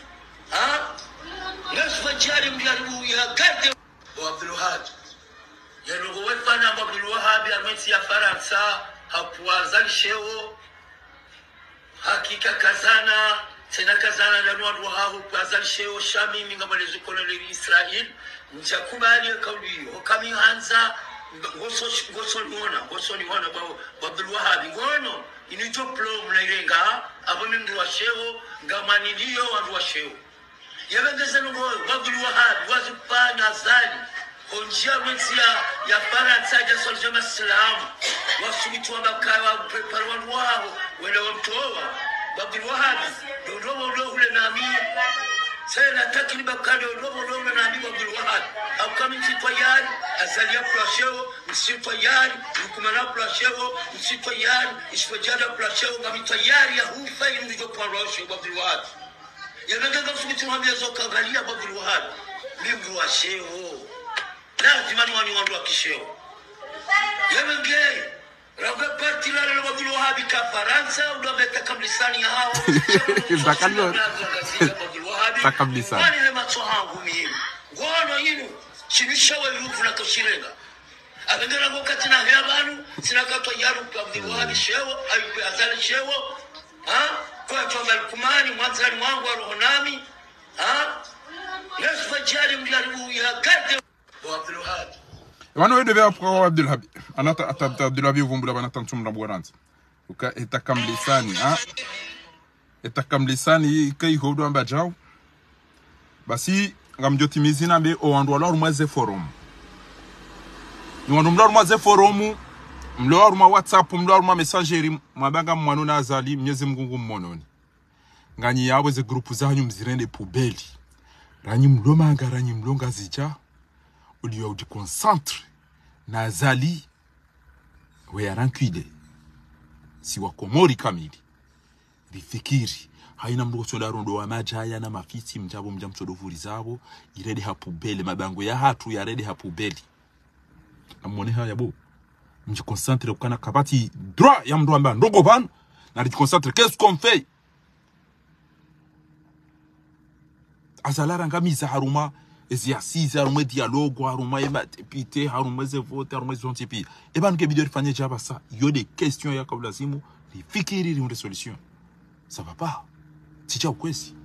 ngesu jari mjaribu ya gade Abdul Wahab yero wefanya Abdul Wahab ameti ya Faransa hapuazali sheo hakika kazana tena kazana na watu hao kuazali sheo shami mingamalezo koloni Israel mjakubali kauli hokami hanza ngoso ni wana ba Abdul Wahab ngono ini diplôme na irenga abone mndu wa sheo ngamanilio wandu wa sheo yabengeze ngo Abdul Wahab wazipana zali onjia wensia ya Faransa ya solzema Islam wasubitwa bakawa preparwa wao wala wamtoa Abdul Wahab ndio ule nami tena takriban kando ndio na nabii Abdul Wahab au kama msitwayari asalia plasheo msitwayari kumana plasheo msitwayari isipojada plasheo ngami tayari ya hufa ili ndio kwa roho Abdul Wahab yabengeza kusubitwa zoka angalia Abdul Wahab mimi wa sheo lazima ni watu wa kisheo yabenge raga parti la Abdul Wahab ka Faransa udabeta kamlisani hao zakalo takamlisani wale macho hangu mimi ngono yinu chinisha warufu na kashirenga abendera ngokati na hebanu sinakatwa yaru Abdul Wahab sheo ayupe azali sheo kwa chomba kumani mwanzani wangu wa rohonami ngesu jari mjaribu ya gade Abdul Wahab wana wewe bya kwa Abdul Wahab anata Abdul Wahab vumbula bana tantumra bwaranza uka etakamlisani kai hodo amba jao basi ngamjotimizi nambe o wandu wala rumaze forum ni wandu mla rumaze forum mlo ruma WhatsApp mlo ruma messageri mabanga mwanuna azali mnyezi mgungu mmononi Ngani yabo ze grupu zanyu mzirende poubeli. Ranyi mlomanga ranyi mlonga zicha. Uliyo udi concentre na zali we arankuide. Si wakomori kamili. Rifikiri. Haina mdogo sonda rondo wa majaya na mafisi mjabo mjamsodo vuri zabo. Irede hapubeli. Mabango ya hatu ya rede hapubeli. Amone haya bo. Mji concentre ukana kabati droit ya mdo amba ndogo ban. Na ridi concentre. Qu'est-ce qu'on fait? Azalara ngamiza haruma. Ezi asize haruma dialogue. Haruma ema tepite. Haruma ze vote. Haruma ze ontipi. Eba nuke bidyo rifanye jaba sa. Yo de questions ya kablazimu. Rifikiri une solution. Ça va pas. Ticha ukwesi.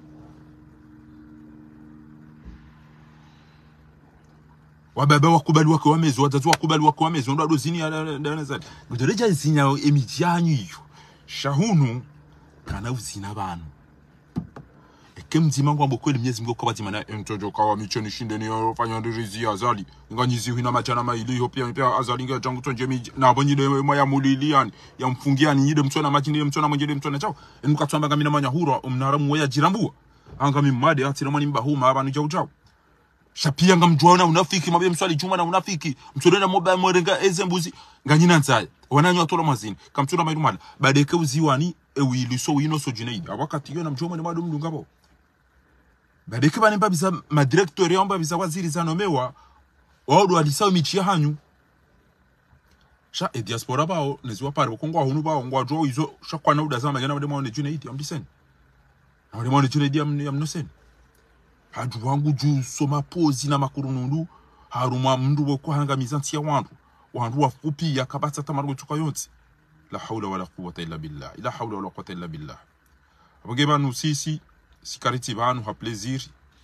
Wababa wakubali wako wamezo, wazazi wakubali wako wamezo, ndo adozini ya zali. Gudoreja zinya emijanyu iyo. Shahunu kana uzina banu. Ekemzima ngwa kweli Mwenyezi Mungu kwa batima na mtojo kwa michoni shinde ni fanya ndirizi azali. Nganyizi hina machana maili hiyo pia azali nge jangu tonje na bonyide moya muliliani ya mfungiani nyide mtona majini mtona mwenjide mtona chao. Enuka twamba ngamina manya huro umnara mweya jirambua. Anga mimade atira mani mbahuma abantu chao. Shapia ngamjwana unafiki mabe mswali juma na unafiki mtolena moba mwerenga ezembuzi nganyina nzaya wananyo atola mazini kamtuna mairumala badeke uziwani ewili so wino so junaid awakati yo na mjoma ni madu mdungabo badeke bane babiza ma directeur yamba biza waziri zanomewa waudo alisawo michi hanyu sha e diaspora bao neziwa pare bokongwa hunu bao ngwa jo izo shakwa na udaza magana wade maone junaid amdisen na wade maone junaid amnosen hadu wangu juu soma pozi na makurunundu haruma mndu wako hangamiza ntia wandu wafupi ya kabata tamaru tuka yonti la hawla wala quwwata illa billah la hawla wala quwwata illa billah abogeba nu sisi sikariti banu ha plaisir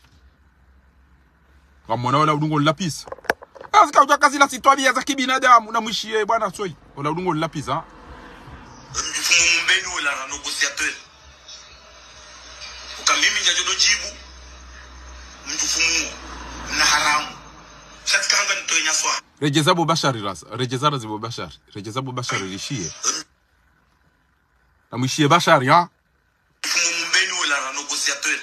kamona wala udungo lapis azika utakazi la sitwali za kibinadamu na mwishie bwana soi wala udungo lapis ha mfumo mbeni wala négociateur ukamimi njajodo jibu mtufumu na haramu shatika hanga nitoenya swa rejezabo bashari rasa rejezara zibo bashari rejezabo bashari rishie na mwishie bashari ha mfumo mbeni wala négociateur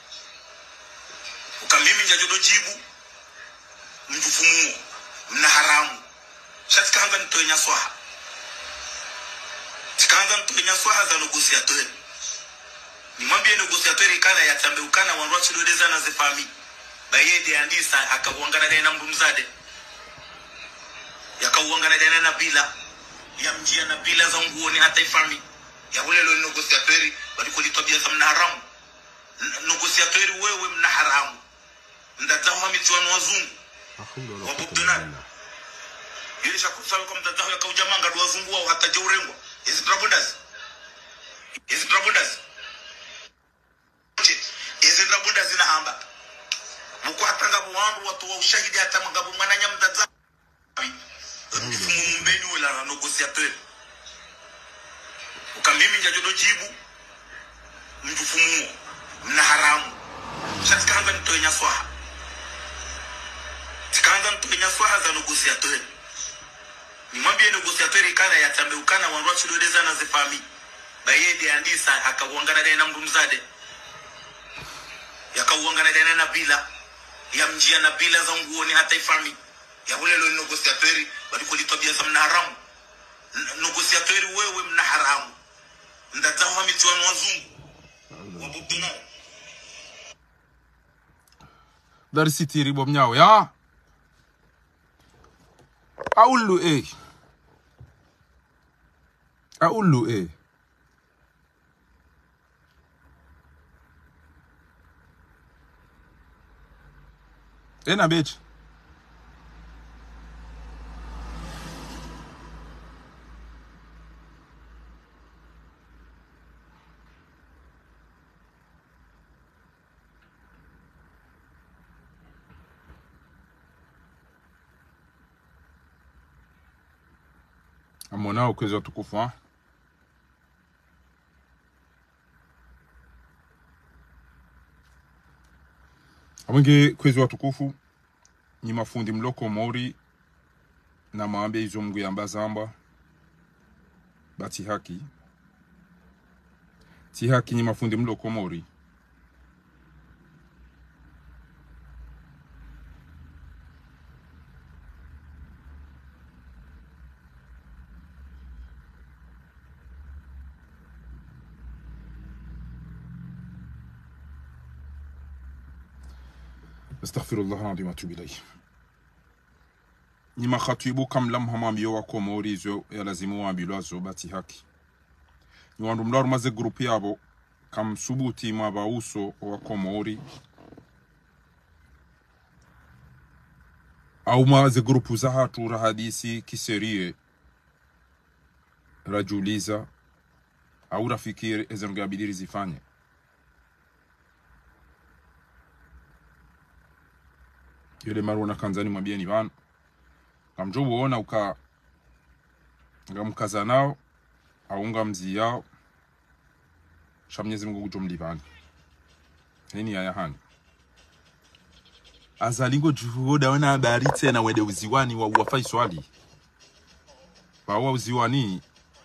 ukamimi njajodo jibu mtufumu na haramu shatika hanga nitoenya swa tikanga nitoenya swa za négociateur nimwambie négociateur ikana yatambe ukana wanwa chilodeza na zefami bayede andisa akawangana na mrumzade yakawangana na bila ya mjia na bila za nguoni hata ifami ya ule lo négociateur baliko litobia za mna haramu négociateur wewe mna haramu ndataho mitwano wazungu wabuduna yule shakusawe kwa mtataho yakawjamanga wazungu wao hata jeurengwa hizi trabundas hizi trabundas zinahamba muko hatanga mwandu watu wa ushahidi hata mangabu mwananya mtaza mfumo mbeni wala négociateur ukamimi njajodo jibu mfumo mna haramu shatika hanga nitoenya swaha tikanga nitoenya swaha za négociateur nimwambie négociateur ikana yatambe ukana wanwa chilodeza na zefami bayede andisa akawangana na mrumzade yakawangana na bila ya mjia na bila za nguoni hata ifami ya ule lo négociateur baliko litobia za mna haramu négociateur wewe mna haramu ndataho mitwano wazungu wabuduna dari sitiri bom nyao ya aulu na bitch amona ukwezi watukufu ha Abenge kwezi watukufu ni mafundi mloko mori na maambe izo mgu yamba zamba bati haki Tihaki ni mafundi mlo Komori. Astaghfirullah alazim wa atubu ilayhi. Ni makhatibu kamla mhamambio wa Komori zo ya lazimu waambilwa zo bati haki. Ni wandu mdaru maze grupi yabo kam subuti mabauso wa Komori au maze grupu za hatu rahadisi kiserie rajuliza au rafikiri ezenga bidiri zifanye. Yule maruna kanzani mwambia ni vana kamjobu ona uka ngamkaza nao au ngamzi yao shamnyezi Mungu kujomlivani nini ya hani azalingo juhuda wana habari tena wede uziwani wa uwafai swali bawa uziwani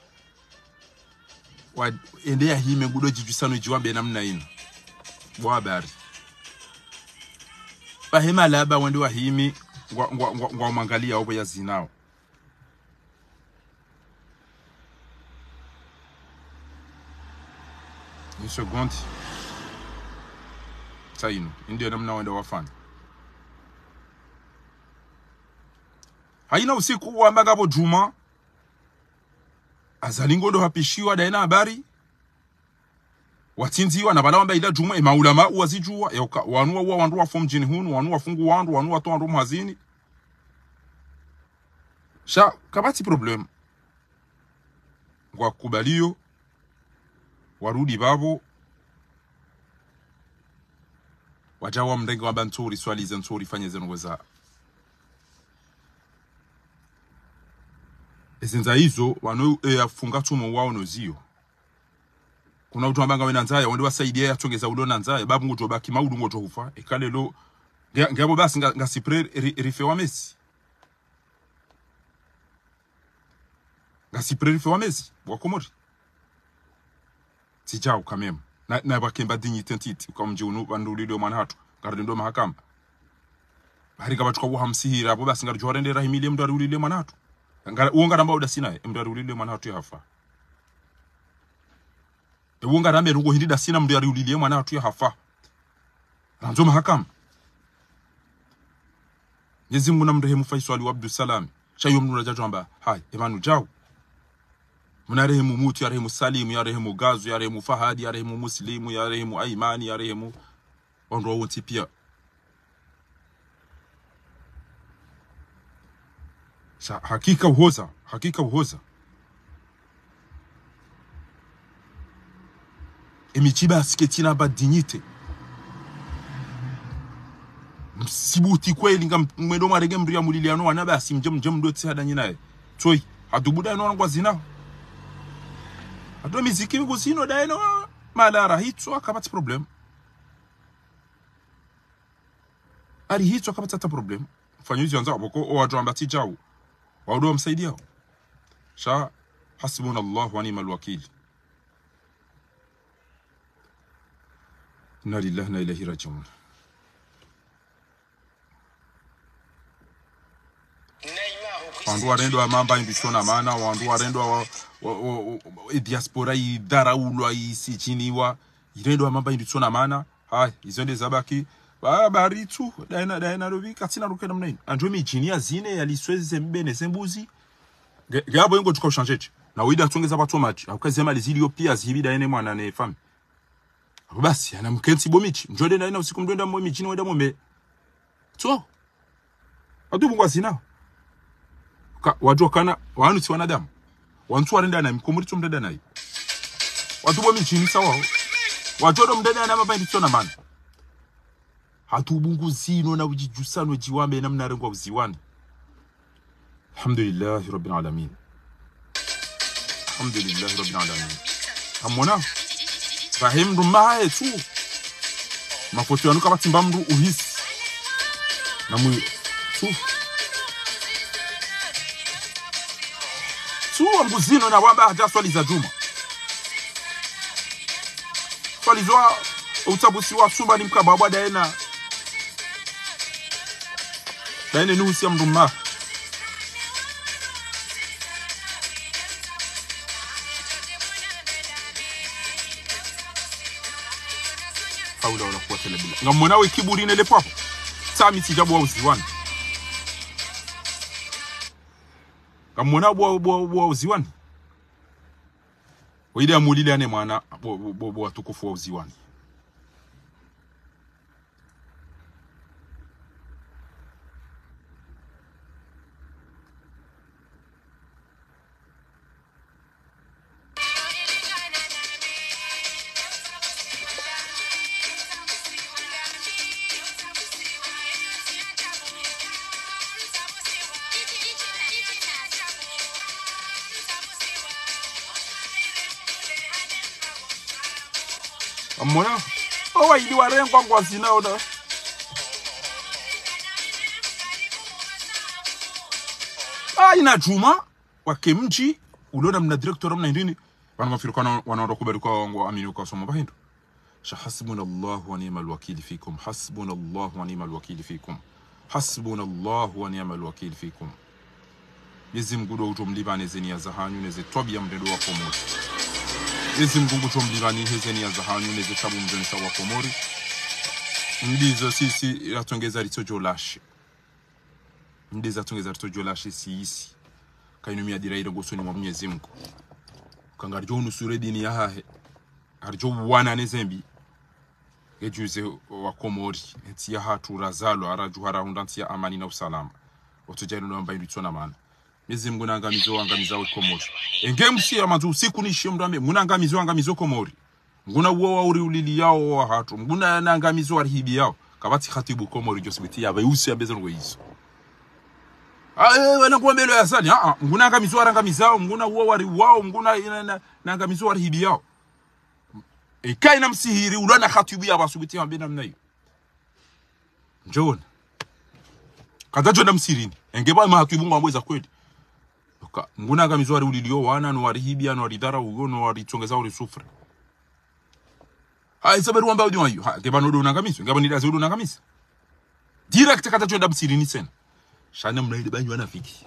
wa endea hime ngudo jijusano jiwambe namna ino wa habari bahema laba wende wa himi ngwa mangalia obo ya zinao ni seconde saino ndio namna wende wafanya haina usiku wa mbagabo juma azalingo ndo hapishiwa daina habari watinziwa na bala wamba ila juma maulama wazijua yoka wanua wa wandu wa fomjini hunu wanua fungu wandu wanua to wandu mhazini sha kabati problem ngwa kubalio warudi babo wajawa mrengo wa bantori swali zentori fanye zenweza ezenza hizo wano afunga tumo wao nozio kuna utu ambanga wenanzaya wende wasaidia yatongeza udona nzaya babu ngojo baki maudu ngojo hufa ekale lo ngabo basi ngasipre rife wa Messi ngasipre rife wa Messi wa Komori sijao kamem na bakemba dignité ntiti ukamje unu bandulile mwana hatu gardindo mahakama bari kabatuka uhamsihira abo basi ngarjo rendera himile mdu arulile mwana hatu ngara uonga namba udasina mdu arulile mwana hatu yafa uonga rambe rungo hindida sina mdu arulile mwana hatu yafa ranzo mahakama Mwenyezi Mungu namrehemu Faisal wa Abdul Salam shayo mnu rajajo amba hai emanu jao munarehemu mutu ya rehemu Salim ya rehemu Gazu ya rehemu Fahadi ya rehemu Muslimu ya rehemu Aimani ya rehemu onro wonti pia sa hakika uhoza emichiba siketina ba dignité msibuti kweli ngamwedo marege mria muliliano wana basi mjem doti hada nyinae toy adubuda no ngwa zina ado miziki nguzino daeno malara hitso akapata problem ari hitso akapata problem fanyuzi wanza boko o watu ambati jao waudo msaidia sha hasbunallahu wa ni'mal wakeel inna lillahi wa inna ilaihi raji'un wandu warendo wa mamba imbishona maana wandu warendo wa diaspora idaraulwa isichiniwa irendo wa mamba imbishona maana hai izonde zabaki bari tu daina robi katina rukena mnene anjo mijinia zine yalisweze mbene sembuzi gabo ngo tuka changer na wida tongeza batu match akazema lizilio pia zibida ene mwana ne fam basi ana mkensi bomichi njode daina usiku mdenda mo mijini wenda mo to adu bungwa zina wajua kana wanu si wanadamu wantu warenda na mkomuri tu mdenda nayi watu bo mijini sawa wajodo mdenda na mabandi tsona man hatubungu zino na ujijusano jiwambe na mnarengwa uziwani alhamdulillah rabbil alamin alhamdulillah rabbil alamin amona fahim rumae tu mafoto yanu kama timba mru uhisi na mu tu ambuzino na wamba haja swali za juma swalizwa utabusi wa sumba ni mkababa daena nuhusi ya mdumma haula wala quwwata illa billah ngamona we kiburi nele papo sami sijabu wa uziwani ngamona bwa uziwani wide amulile ane mwana bo tukufu wa uziwani Amona owa idi warengo kwa sina oda ina juma wakemji ulona mna director mna ndini wana mafirikana wanaenda kubarika wangu amini kwa somo bahindo hasbunallahu wa ni'mal wakeel fikum hasbunallahu wa ni'mal wakeel fikum hasbunallahu wa ni'mal wakeel fikum Yezi mgudo utomlibane zeni ya zahanyu neze tobia mdedo wa komori Yezi mgungu utomlibane hezeni ya zahanyu neze tabu mjonisa wa komori Ndizo sisi ratongeza ritojo lashe Ndiza tongeza ritojo lashe si isi Kainumia diraida gosoni mwa Mwenyezi Mungu Kangarjo nusure dini ya hahe Arjo wana nezembi Gejuze wa komori Enti ya hatu razalo araju harahunda nti ya amani na usalama Otujenu na mbayi nitona mana Mezi mguna angamizo wa komori Enge msi ya mazu usiku ni shimdame Mguna angamizo komori Mguna uwa uri ulili yao wa hatu Mguna angamizo wa rihibi yao Kabati khatibu komori josibiti ya Bayusi ya bezongo hizo wana kuwa mbelo ya sani Mguna angamizo wa rangamizao Mguna uwa wari wao Mguna angamizo wa rihibi yao Eka ina msihiri Ulana khatibu ya basubiti ya mbina mna yu Njona Katajo na msirini Engeba mahatibu mwamweza kweli Mguna angamizo wari ulilio wana Nwari hibia, nwari dhara ugo, nwari chongeza uri sufre Isaberu wamba udiwa yu Ngeba nodo unangamizo Ngeba nidazi udo unangamizo Direct kata chonda msirini sena Shana mnaide banyu wanafiki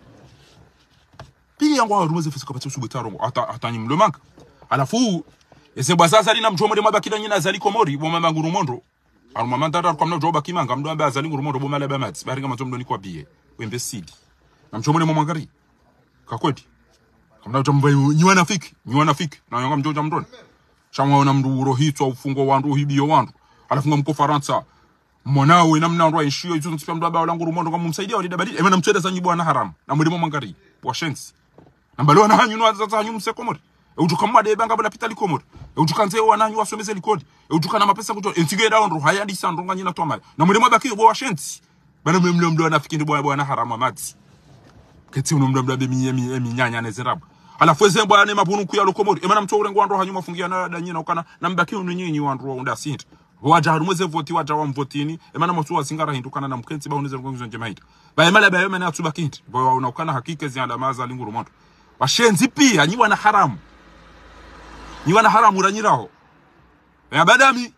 Pili yangu warumeze fisika pati usubitarongo Hata nyi mlomanga Alafu Yeseba sasa lina mchomode mabakida njina azali komori Boma nguru mondo Aruma mandara kwa mna joba kimanga Mdo ambe azali nguru mondo Boma lebe mati Baringa matondo ni kwa biye Wembe sidi Na mchomode mwangari Kakweti Kamna utambaye nyiwana fiki Na yonga mjoja mdoni Shamwa wana mdu urohitwa ufungo wandu Uhibiyo wandu Alafunga mko Faransa Mwanawe na mna nrua inshio Isu nsipia mdu ambe walangu rumondo Kwa mumsaidia walida badidi Eme na mtueda za njibu wana haramu Na mwedimo mwangari Wa shensi Na mbalo wana hanyu Nwa zata hanyu mse komori Ujuka mwade ebanga bala pita likomori Ujuka nze wana hanyu wasomeze likodi Ujuka na mapesa kujo Entige da onru Hayadi sandu nga njina tuwa Na mwedimo baki wa shensi Bana mwemle mdu wana fikindi Bwana haramu amati Keti unomdamda be minyanya nezerabu alafu ezembo ane mabunu kuya lokomori emana mtore ngwando hanyuma fungia na danyina ukana na mbaki unyinyi wandu unda sinta waja harumweze voti waja wa mvotini emana masuwa singara hindukana na mkenzi ba uneze ngongizo njemaita ba emala ba yomena atsubakinti bo unaukana hakika zianda maza linguru moto washenzi pia nyiwa na haramu uranyiraho ya badami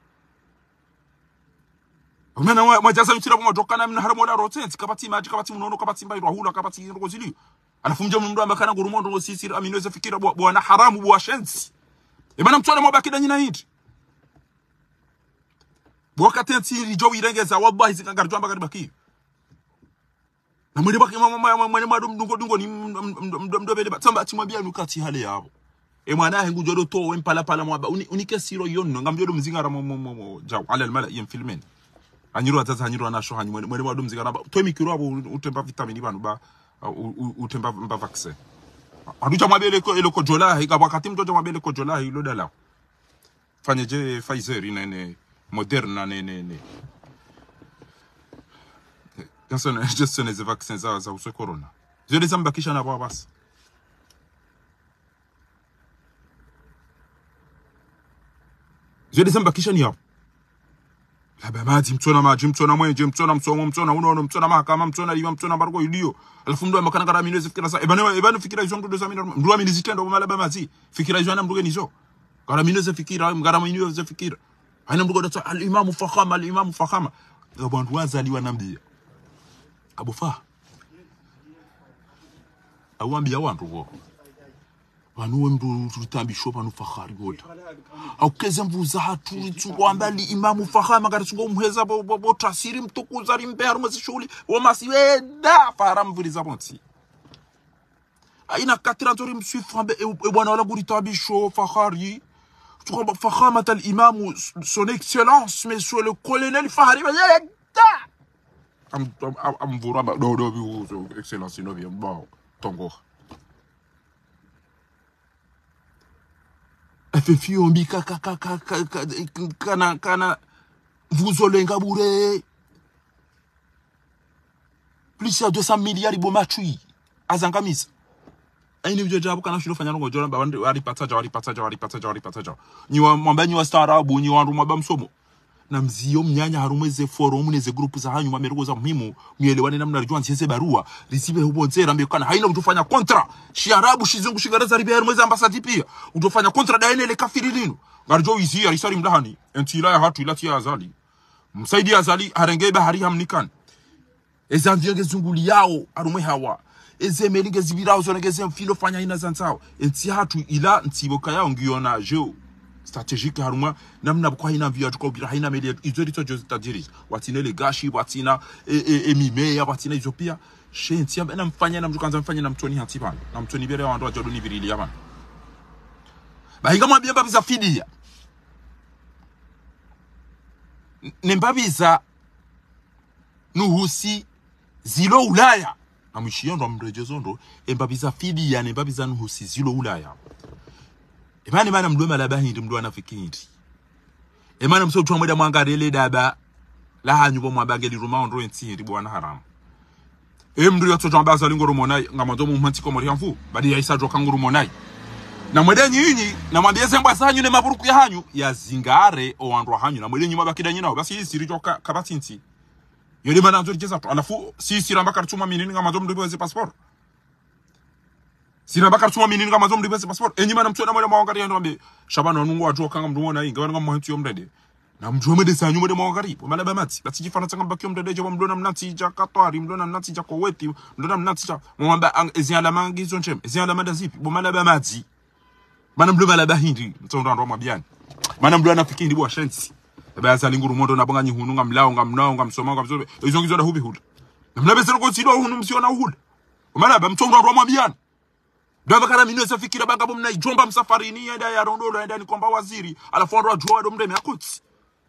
Umena mwajaza mchira kumotokana mna haramu wala rotensi kapati maji kapati munono kapati mbairo hula kapati ndogo ziliyo alafu mje mndu ambakana ngurumondo ngo sisi aminweza fikira bwana haramu bwa shensi emana mtone mobakida nyina hiti bwa tensi rijo irengeza wallahi zikangarjo ambakari baki na mwede baki mwana madum dungo ni mdobele batamba timwambia nukati hale yabo mwana hengu jodo to wempala pala mwaba unike siro yonno ngamjodo mzingara jaw ala almala yemfilmen Anyiro ataza anyiro anasho hanyi mwene mwa domzi kana to mikiro abo utemba vitamini banu ba utemba mba vaccine aducha mwabele ko eloko jola ika wakati mtoto mwabele ko jola ilo dala fanyeje Pfizer ine Moderna ne Kanso gestion des vaccins za uso corona zile zambakisha na basi zile zambakisha ni hapo Laba maji mtona mwenje mtona msomo mtona unono mtona mahakama mtona liwa mtona bargo iliyo alafu mdu amakana kara minweze fikira sa ebanu fikira hizo mdu doza minor mdu amini zitendo boma laba maji fikira hizo ana mduge nizo Gara mino ze fikira mgara mino ze fikira haina mtu goda al-imamu fakhama abantu wazaliwa nambia abufa awambia abantu go Wanu ndo tutambisho panu fakhari goda aukeze mvuza haturi tsungwamba al-imamu fakhama gara tsungo muheza bo tasiri mtukuza rimberu mazishuli wamasiweda fara mvuriza bonti aina katira nzori mswifambe bwana wala guritabisho fakhari tukamba fakhama al-imamu son excellence monsieur le colonel Fahari am vuraba do bi excellence no bien bon tongo FFI ombi kana vous olenga bouré plus de 200 milliards ibo machui azangamisa aini vyo jabu kana shiro fanya ngo jora ba wari pataja ni wa mambanyi wa starabu ni wa rumaba msomo na mzio mnyanya harumweze forum neze group za hanyu mamerugo za muhimu mielewane namna rujwa nsiese barua risibe hubo nzera mbe kana haina utofanya kontra shiarabu shizungu shigaraza ribe harumweze ambasadi pia utofanya kontra daene ile kafiri lino garjo izi arisari mlahani entila ya hatu ilati ya azali msaidi azali harenge bahari hamnikan ezandienge zunguli yao harumwe hawa ezemelinge zibirao zonegeze mfilo fanya ina zanzao enti hatu ila ntiboka yao ngiona jeo strategique harumwa namna kwa ina vya tukobira haina media izori to tajiri watina le gashi watina mimea watina Ethiopia shenti na mfanya na mtukanza mfanya na mtoni hatipa na mtoni bere wa ndo ajodoni birili yaba bahinga mwambia babiza fidia nembabiza nuhusi zilo Ulaya amishio ndo mrejezo ndo embabiza fidia nembabiza nuhusi zilo Ulaya Emani mana mdwe malabahi ndi mdwe anafikiri. Emani mso tuwa mweda mwangarele daba. Laha nyubo mwabangeli ruma ondro enti ribu wana haramu. Mdwe yoto jambaza lingo rumonai. Nga mwandomu mhantiko mori hanfu. Badi ya isa jokangu rumonai. Na mwede nyinyi. Na mwambie zembwa za hanyu ne maburuku ya hanyu. Ya zingare o andro hanyu. Na mwede nyuma bakida nyinao. Basi hii siri joka kabatinti. Yode mana nzori jeza tu. Alafu si siramba kartuma minini nga mwandomu mdwe weze passport. Sina bakar tuma minini kama zomri bese passport enyi mana mtona mwele mwangari ndo ambe shabana nungu watu kanga mdumona inga wana mwantu yomrede na mjomede sanyu mwele mwangari pomala bamati batiji fana tsanga bakyo mrede jo mdona mnati ja katwari mdona mnati ja koweti mdona mnati ja mwamba eziala mangizo nchem eziala manda zipi pomala bamati mana mdoma la bahindi mtondo ndo mwabiani mana mdona fikindi bwa shensi eba azalinguru mondo na banga nyihunu ngamlao ngamnao ngamsoma ngamzobe izo ngizo da hubi hula na mnabese ko tilo hunu msiona hula pomala ba mtondo ndo mwabiani Dwa bakara mino za fikira banga bomna ijomba msafarini yenda ya rondolo yenda ni kwamba waziri alafu ndo ajua ndo mdeme akuti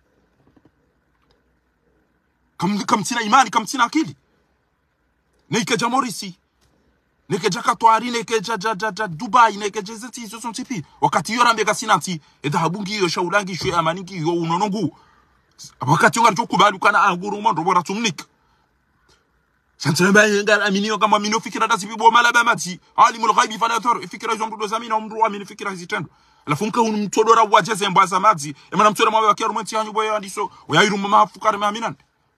kamtina imani kamtina akili nikeja Morisi nikeja Katwari nikeja Dubai nikeja zeti hizo son tipi wakati yora mbega sinanti edahabungi yo shaulangi shwe amaningi yo unonongu wakati yonga tukubali kana anguru mondo bora tumnika Santreba yenga aminiyo kama aminiyo fikira dasibi bo malaba mati alimul ghaibi fala thar fikira hizo mtu zamina umru amini fikira hizi tendo alafu nka unmtodora wajeze mbaza mazi emana mtodora mwawe wakia rumenti yanyu boya ndiso oyayiru mama fukare maminan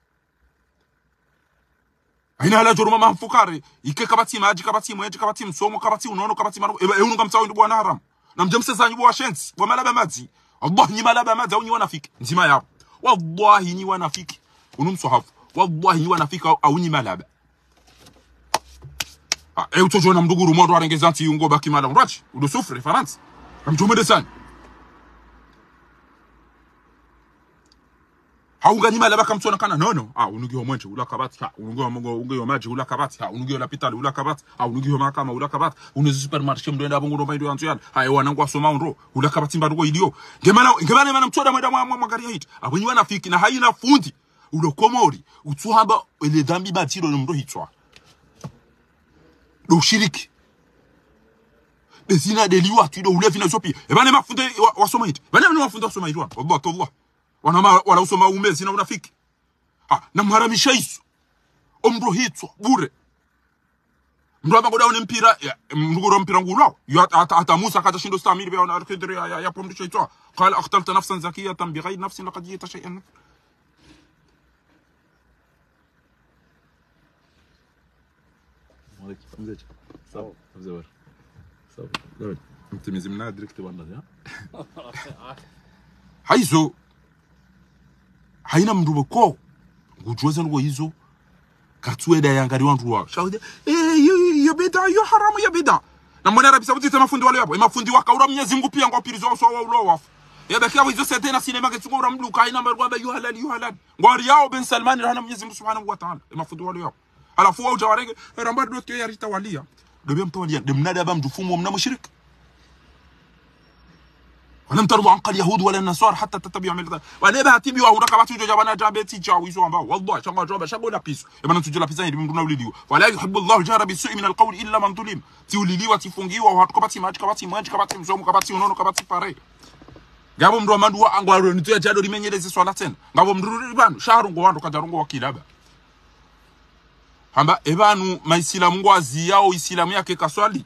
aina ala joruma mama fukare ike kabati maji kabati mweje kabati msomo kabati unono kabati maro unu kamtsawo ndi bwana haram na mjamse zanyu bo washensi bo malaba mazi Allah ni malaba mazi au ni wanafiki nzima yao wallahi ni wanafiki unumsohafu wallahi ni wanafiki au ni malaba utojona mduguru mondo arengezanti ungo baki mala mrachi udo sufre faransi amtumede sana haunga nyima la baka mtona kana nono unugio mwenche ula kabati unugio mongo unugio maji ula kabati unugio la pitali ula kabati unugio makama ula kabati unuzi supermarket mdo enda bongo ndo maido yanzu yana wanangu asoma ndo ula kabati mbarugo idio ngemana mana mtoda mweda mwagaria hiti abunyi wanafiki na haina fundi udo komori utuhamba ele dhambi batiro mdo hitwa do shiriki desina deliwa tudo ulefina sopi ebane mafunde wasoma hiti bane mafunde wasoma hiti Allah Allah wala usoma umezi na unafiki na mharamisha hizo omro hitwa bure mndo abagoda une mpira mndugoro mpira ngulao ata Musa kata shindo stamiri bya na arkidri ya pomdisha hitwa qala aqtalta nafsan zakiyatan bighayri nafsin laqad jita shay'an Sawa. Sawa. Sawa. Mtimizi mna direct banda ya. haizo haina mndu ko ngujweza ngo hizo katweda yangari wantu wa shaude yo bida yo haramu ya bida na mbona Arabi Saudi tema fundi wale hapo mafundi wakaura Mwenyezi Mungu pia ngopirizo so wa ulo wafu ya bakia hizo sete na sinema ketungura mluka haina marwamba yo halal ngwari yao Ben Salman rahana Mwenyezi Mungu Subhanahu wa Ta'ala mafundi wale hapo alafu wao jawarege ramba doto ya ritawalia dobe mtawalia demnada ba mdufumo mna mushrik ولم ترضى عنك اليهود ولا النصارى حتى تتبع ملتهم وانا بهتبي وهناك بعض جابنا جابتي جاويسو امبا والله شغل جواب شغل بيسو يبقى انتو جلا بيسان يبقى نوليديو ولا يحب الله الجهر بالسوء من القول الا من ظلم توليليوا تفونغيوا وهاتكباتي ماج كباتي مزوم كباتي unono كباتي pare ngabo mndu amandu angwaro nitu ya jado limenyeleze swala tena ngabo mndu banu sharu ngo wandu kajarongo wakilaba hamba ebanu maisilamu ngwazi yao isilamu yake kaswali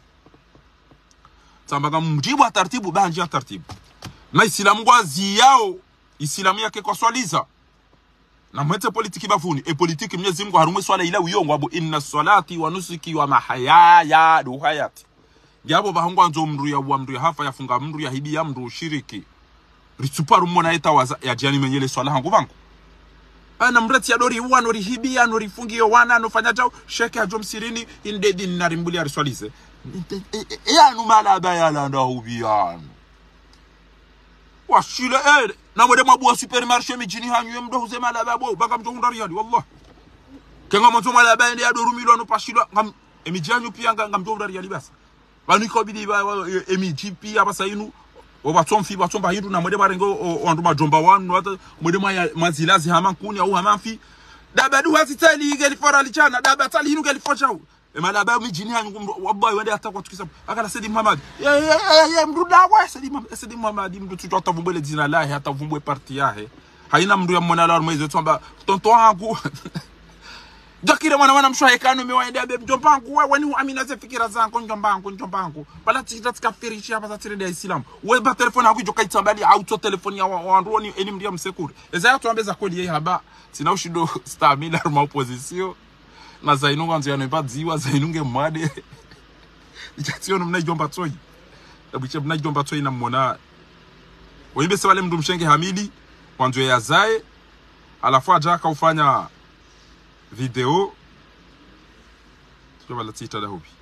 Tambaga mjibu wa taratibu banji ya taratibu. Na isilamu ngwazi yao isilamu yake kwa swaliza. Na mwete politiki bafuni. Politiki Mwenyezi Mungu harume swala ila uyongo abo inna salati wa nusuki wa mahayaya duhayati. Ngabo bahangwa nzo mru ya hafa ya funga mru ya hibi ya mru shiriki. Rituparu mona etawaza ya jani menyele swala hangu bangu. Ana mreti ya dori uwa nori hibi ya nori fungi yo wana nofanya jao sheke ya jomsirini indedi narimbuli ya riswalize. Yanu malaba yalanda hubiyanu washile na mwede mwabu supermarché mijini hanyu mdo huze malaba bo baka mto hundariali wallah kenga mto malaba ndi adoru milano pashilwa ngam emijanyu pia ngam mto hundariali basi banu ko bidi ba emiji pia basa inu obatomfi batomba hindu na mwede barengo ondu majomba wanu wata mwede mazilazi hamankuni au hamanfi dabadu hasitali igeli fora lichana dabatali hinu geli fochau malaba mijini hanyu wallahi wende atakwa tukisa akala Sayyid Muhammad mruda wa Sayyid Muhammad mdu tutu atavumbele jina lahi atavumbwe parti yahe haina mdu ya mwana la mwezo twamba tonto wangu jakira mwana mshahekano mewaende abe mjomba wangu wewe ni amina ze fikira zangu njomba wangu bala tikafirisha hapa za tirede ya Islam wewe ba telefoni yako joka itambali auto telefoni ya wanduoni eni mdia msekuri eza yatu ambeza kweli yeye haba sina ushido stamina ma opposition na zainunga nzo yanemba dziwa zainunge mwade ichationa mna jomba toyi abiche mna jomba toyi na mona oimbe se wale mndu mshenge Hamili wanzo ya zae alafu ajaka ufanya video sio wala tita da hobi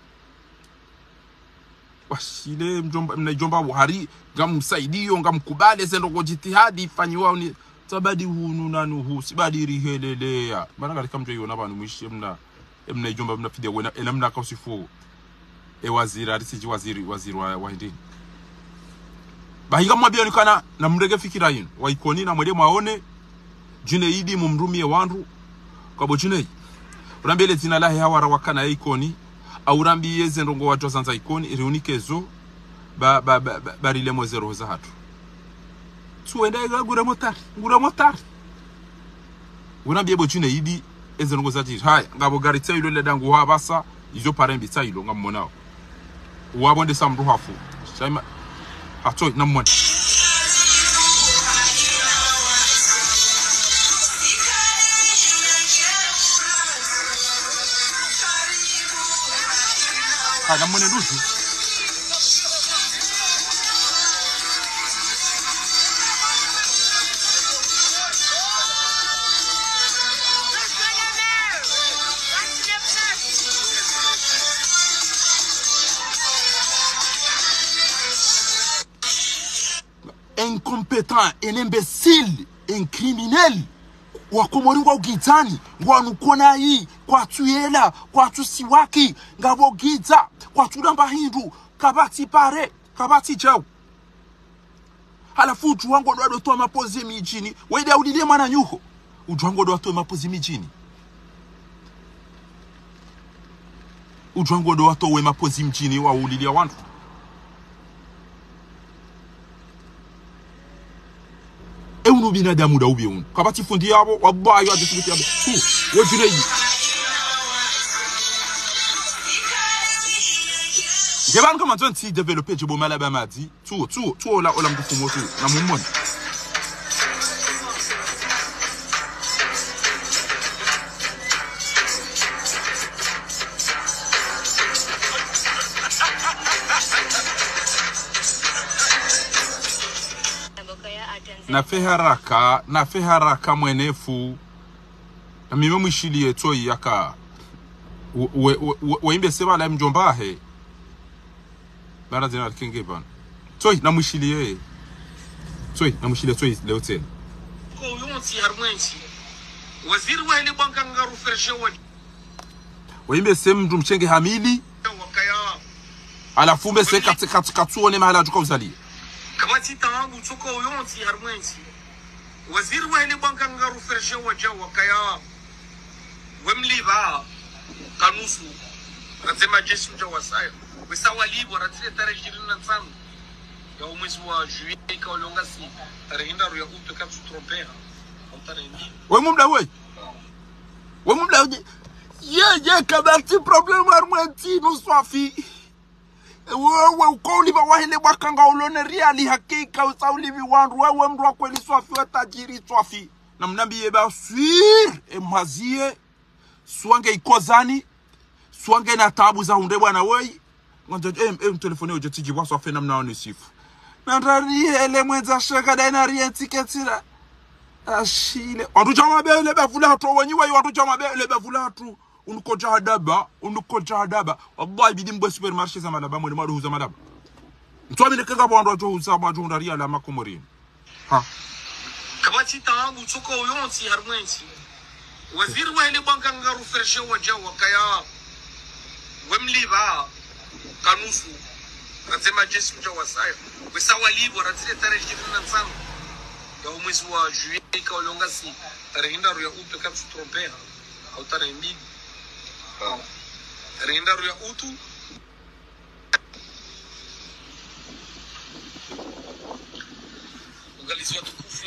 washile mna jomba Buhari ngamsaidio ngamkubale zendo kwa jitihadi fanyiwa ni tabadi hunu nanu hu sibadiri helelea bana katika mjo yona banu mwishe mna ijomba mna fidia wena elamna kausifu waziri arisiji waziri wa hindi bahiga mwabia nikana na mrege fikira yinu wa ikoni na mwede maone jine idi mumrumie wandu kwa jine urambele zina lahi hawara wakana ya ikoni au rambi yeze ndongo watu zanza ikoni iriunikezo barile mwezero za hatu tuenda gure motar urambye bojune idi eze ngo zati haya ngabo gari tsailo le dangu ha basa izo parembi tsailo ngamonao wabonde samru hafu shama atoi namon ha namone dusu incompétent, un imbécile, un criminel. Wakomoringwa ugitani, wanukona hii, kwa tuela, kwa tusiwaki, ngabo gita, kwa tudamba hindu, kabati pare, kabati jau. Halafu ujuango do toa mapozi mijini, wede ulilie mana nyuho. Ujuango do toa mapozi mijini. Ujuango do toa mapozi mjini wa ulilia wantu. Euno binadamu da ubi un kabati fundi yabo wallahi wa disibiti yabo wajune yi jeban kama tonti developer jebo malaba madi tu ola mdufumo tu na mumon na fe haraka mwenefu na mimi mwishilie toi yaka weimbe sema la mjombahe mara zina kinge bana toi na mwishilie toi leo tena ko yonti harmwensi waziri wa ile banka ngaru fershe weimbe sema mtu mchenge hamili wakaya alafumbe se katsuone mahala tukauzali kama titangu tsoko yonti harmwensi waziri wa ile banka ngaru fershe wakaya wemliba kanusu nasema jeshi mtawasaya wesawa libo ratile tarehe 25 ya mwezi wa juillet ka olonga si tarehe ndaru ya upe ka tromper tarehe ni we mumla ye kabati problem armenti swafi wewe ukoliba wahele bakanga ulone reali hakika usaulivi wandu wewe mndu kweli swafi watajiri swafi na mnambie ba sur emazie swange ikozani swange na tabu za hunde bwana wei ngoja telefone uje tijibwa swafi na mnaone sifu na ndari hele mwenza shaka daina rientiketira ashile wandu jama bele bavula to wenyiwe wandu jama bele bavula tu unukoja hadaba wallahi bidi mbwe supermarché za malaba mwele madu huza malaba mtuwa kenga bwandu wajo huza majo ndari ala makomori ha kabati tangu tsoko yonti harmwensi waziri wa ile banka ngaru fershe wakaya wemliba kanusu nasema jeshi mtawasaya wesawa libo ratile tarehe 25 ya mwezi wa juillet ka olonga si tarehe ndaru ya upe ka tromper au tarehe mbili tarehe ndaru ya utu ungalizwa tukufu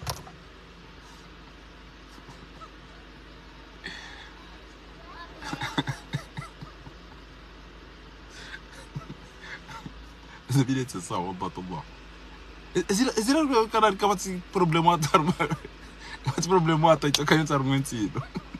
Zabile tsa wa batobwa ezira kana kama ti problema tarma what's problema ta itakanyo tarmenti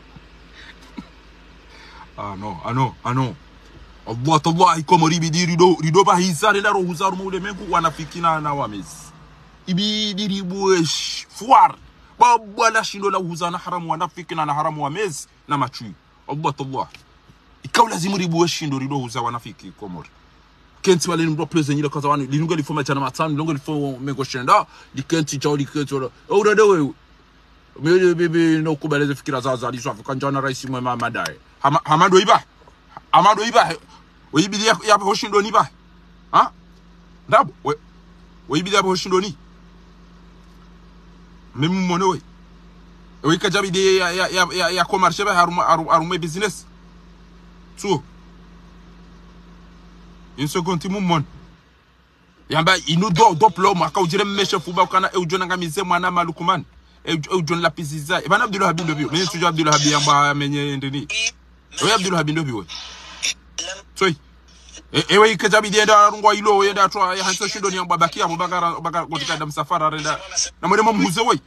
ano Allah ikomori bidiri rido ba hisare la rohuzaru mule mengu wanafikina na wamezi ibidiri buesh fuar babwala shindo la huzana haramu wanafikina na haramu wamezi na machui Allah ikaula zimuri buesh shindo rido huza wanafiki komori kenti wale ndo pleze nyile kaza wanu linunga lifoma chana matani linunga lifoma mengo shenda likenti chao likenti wala urade wewe mele bebe no kubaleze fikira za liswa kanjana rais mwema madai hamado iba weibili ya hoshindo ni ba ha ndabo weibili ya hoshindo ni memu mono we kajabi de ya commerce ba harume business so in seconde mumon yamba inu do ploma ka ujire meshe fuba kana ujona ngamize mwana malukuman ujona lapisiza ibana Abdul Habib ndobi mimi tujo Abdul Habib yamba menye ndini we Abdul Habib ndobi we soy ewe ikajabi de nda rungwa ilo yenda twa ya hanso shindo ni yamba bakia baka gotika da msafara renda na mwede mmuze we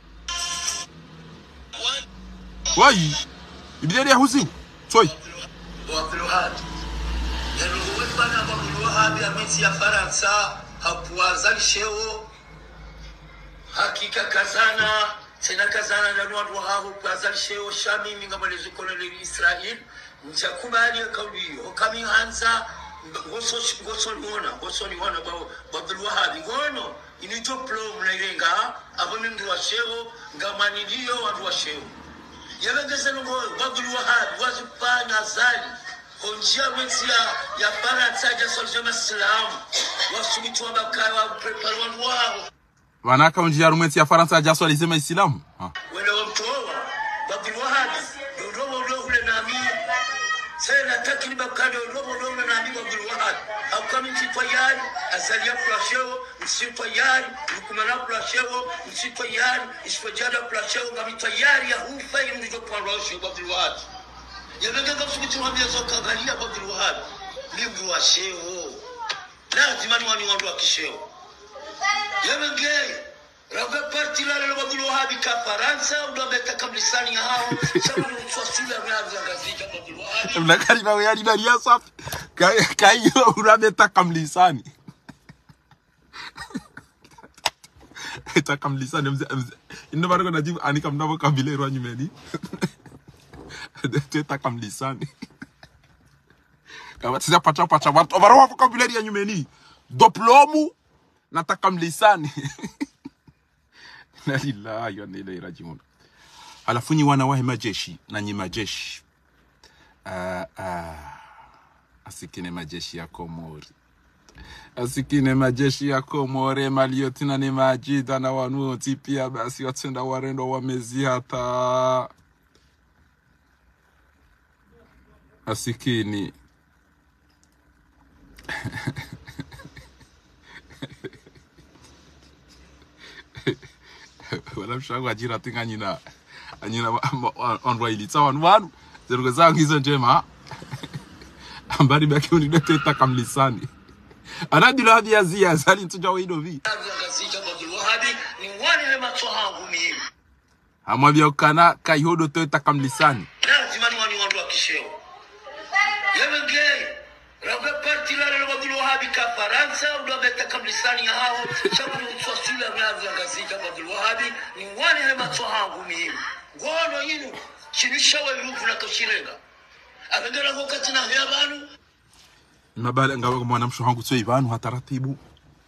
wai ibide ya husi soy Abdul Habib bana Abdul Habib ameti ya Faransa hapuaza sheo hakika kazana tena kazana na watu hao kuaza sheo shami mingamalezo koloni Israel mchakubali kauli okami hanza goso ni wana ba Abdul Habib gono inito plom na ilenga abone mtu wa sheo ngamani ndio watu wa sheo yabengeza ngo Abdul Habib wazipana zali onjia wenzi ya Faransa ya solution Islam wasumituwa bakaya prepare wao wanaka onjia rumwenzi ya Faransa ya solution Islam wale wamtoa Abdul Habib ndio ule nami sasa takini bakado ndio nami Abdul Habib akami tayari azalia plasheo msitayari kumana plasheo msitayari isfajada plasheo ngami tayari ya ufa ndio kwa roho Abdul Habib yabengeza kusikitumia zoka galia Abdul Habib limbu wa sheo lazima ni wanu wa kisheo yabengeza raga parti la Abdul Habib ka Faransa ndo betaka mlisani hao sababu ni swasula mwanzo ngazika Abdul Habib mnakali ba yali bali safi kayo urabeta kamlisani Tuetaka mlisani mzee. Ino bariko najibu anika mnavo kabile rwa nyumeni. Tuetaka mlisani. Kama tisa pacha watu. Obarwa vocabulary ya nyumeni. Doplomu nataka mlisani. Na lillahi wa inna ilaihi rajiun. Alafu nyi wana wahe majeshi na nyi majeshi. Asikine majeshi ya Komori. Asikine majeshi ya Komore maliotina ni majida na wanuoti pia basi watenda warendo wamezi hata. Asikini. Wala mshangu ajira tinga nyina onwa ilita wanu zerugo zangu hizo njema ambari baki unidete takamlisani anadilo hadi ya zia zali ntuja weido vi amwabia ukana kaihodo to takamlisani lazima ni wani wandu wa kisheo yemenge rabe parti la le Abdul Wahhab ka Faransa ndo betakamlisani hao chabu uswasula mwanzo ngazika Abdul Wahhab ni wani le matsohangu mimi ngono yinu chinisha weruvu na kashirenga abengera ngokati na abantu mabale ngawe mwana mshohangu tso ibanu hataratibu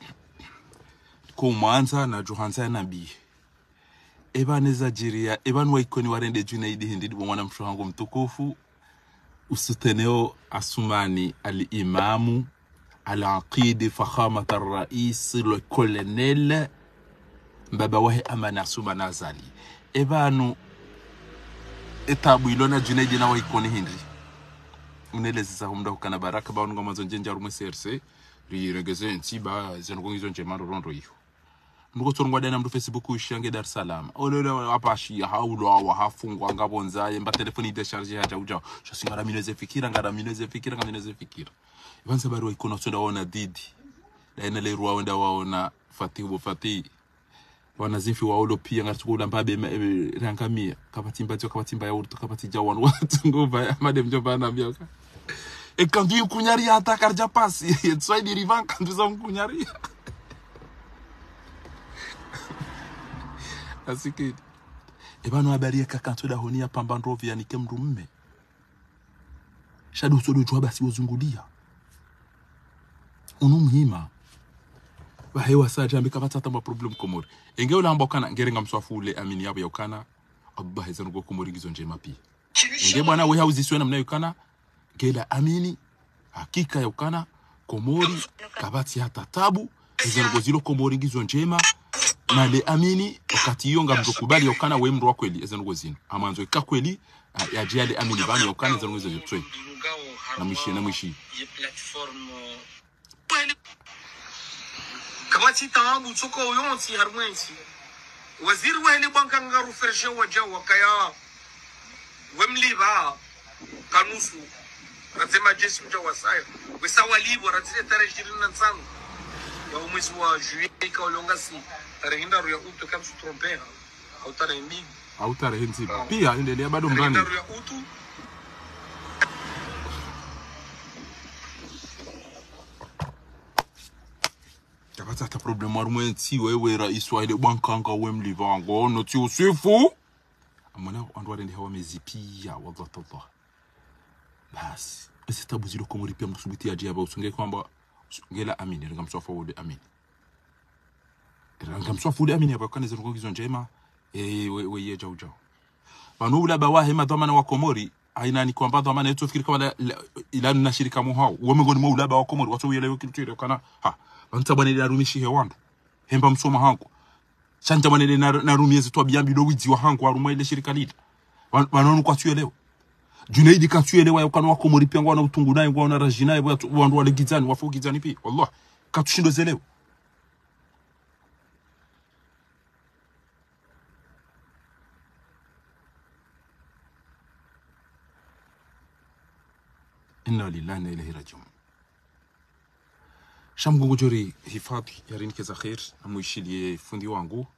ko mwanza na Johansa nabii ebaneza jiria ebanu waikoni warende Junaidi Hindi mwana mshohangu mtukufu usuteneo Asumani al-Imamu al-Aqidi fakhamat al-Rais le colonel mbaba wahe Amana Asumani Azali ebanu etabu ilona Junaidi na waikoni Hindi uneleza humda hukana baraka ba unga mazo njenja rumu CRC riregeze ntiba zenongizo njema rondo hiyo nuko torungwa dena mdu Facebook ushange Dar es Salaam olele apashi haulo wa hafungwa ngabonza mba telefoni decharge haja uja shasingara mineze fikira ibanse bari waikono sonda wona didi daina le ruwa wenda waona fatihu fati wana zifi waolo pia ngatukula mbabe rangamia kapatimba ya urto kapatija wan watu ngova madem joba na bioka e kandu kunyari hata karja pasi tsai di rivan kandu za kunyari asiki ebano habari kakanto da honia pambandrovi yani kemru mme shadu sodo jwa basi wozungulia unumhima wahewa saja ambika batata ma problem Komori engeo lamba kana ngerenga mswafule amini yabo yakana abba hezanugo Komori ngizo njema pia nge bwana we hauziswe namna yakana ngela amini hakika yakana Komori kabati hata tabu hezanugo zilo Komori ngizo njema na le amini wakati hiyo ngamzokubali yakana we mru wa kweli hezanugo zino amanzo ikakweli ya jiale amini bani yakana hezanugo zino tsoe na mwishi platform kabati tawabu tsoko yonsi harmwensi waziri wahili banka ngaru fershe wajawa kaya wemliba kanusu razema jeshi mjawa saya wesawa libo razile tarehe 25 ya mwezi wa juillet kaolongasi tarehe ndaru ya utu kama trompea au tarehe mbili au tarehe nziba pia endelea bado mbani ndaru ya utu kabata hata problem warumwensi wewe rais wa ile bankanga wemlivango no ti usifu amana andware ndi hawa mezipia wallahi bas esitabu zilo Komori pia mkusubiti aje aba usunge kwamba ngela amini ngamswafa wode amini ngamswafa wode amini aba kaneze ngizo njema we yeja ujao banubula bawahe madhamana wa Komori aina ni kwamba dhamana yetu fikiri kama ila na shirika muhao wemengoni mwa ulaba wa Komori watu yelewe kitu ile kana anta bwana ile arumishi hewandu hemba msoma hangu chanja bwana ile narumiezi to biambi do wizi wa hangu arumwa ile shirika lita banonu kwa tuelewa Junaidi kan tuelewa yakana wa Komori pia ngwana utungu naye ngwana rajina ye wandu wale gizani wafu gizani pia wallahi katushindo zelewa inna lillahi wa inna ilaihi rajiun Shamgungu jori hifadhi yarini keza khair amuishilie fundi wangu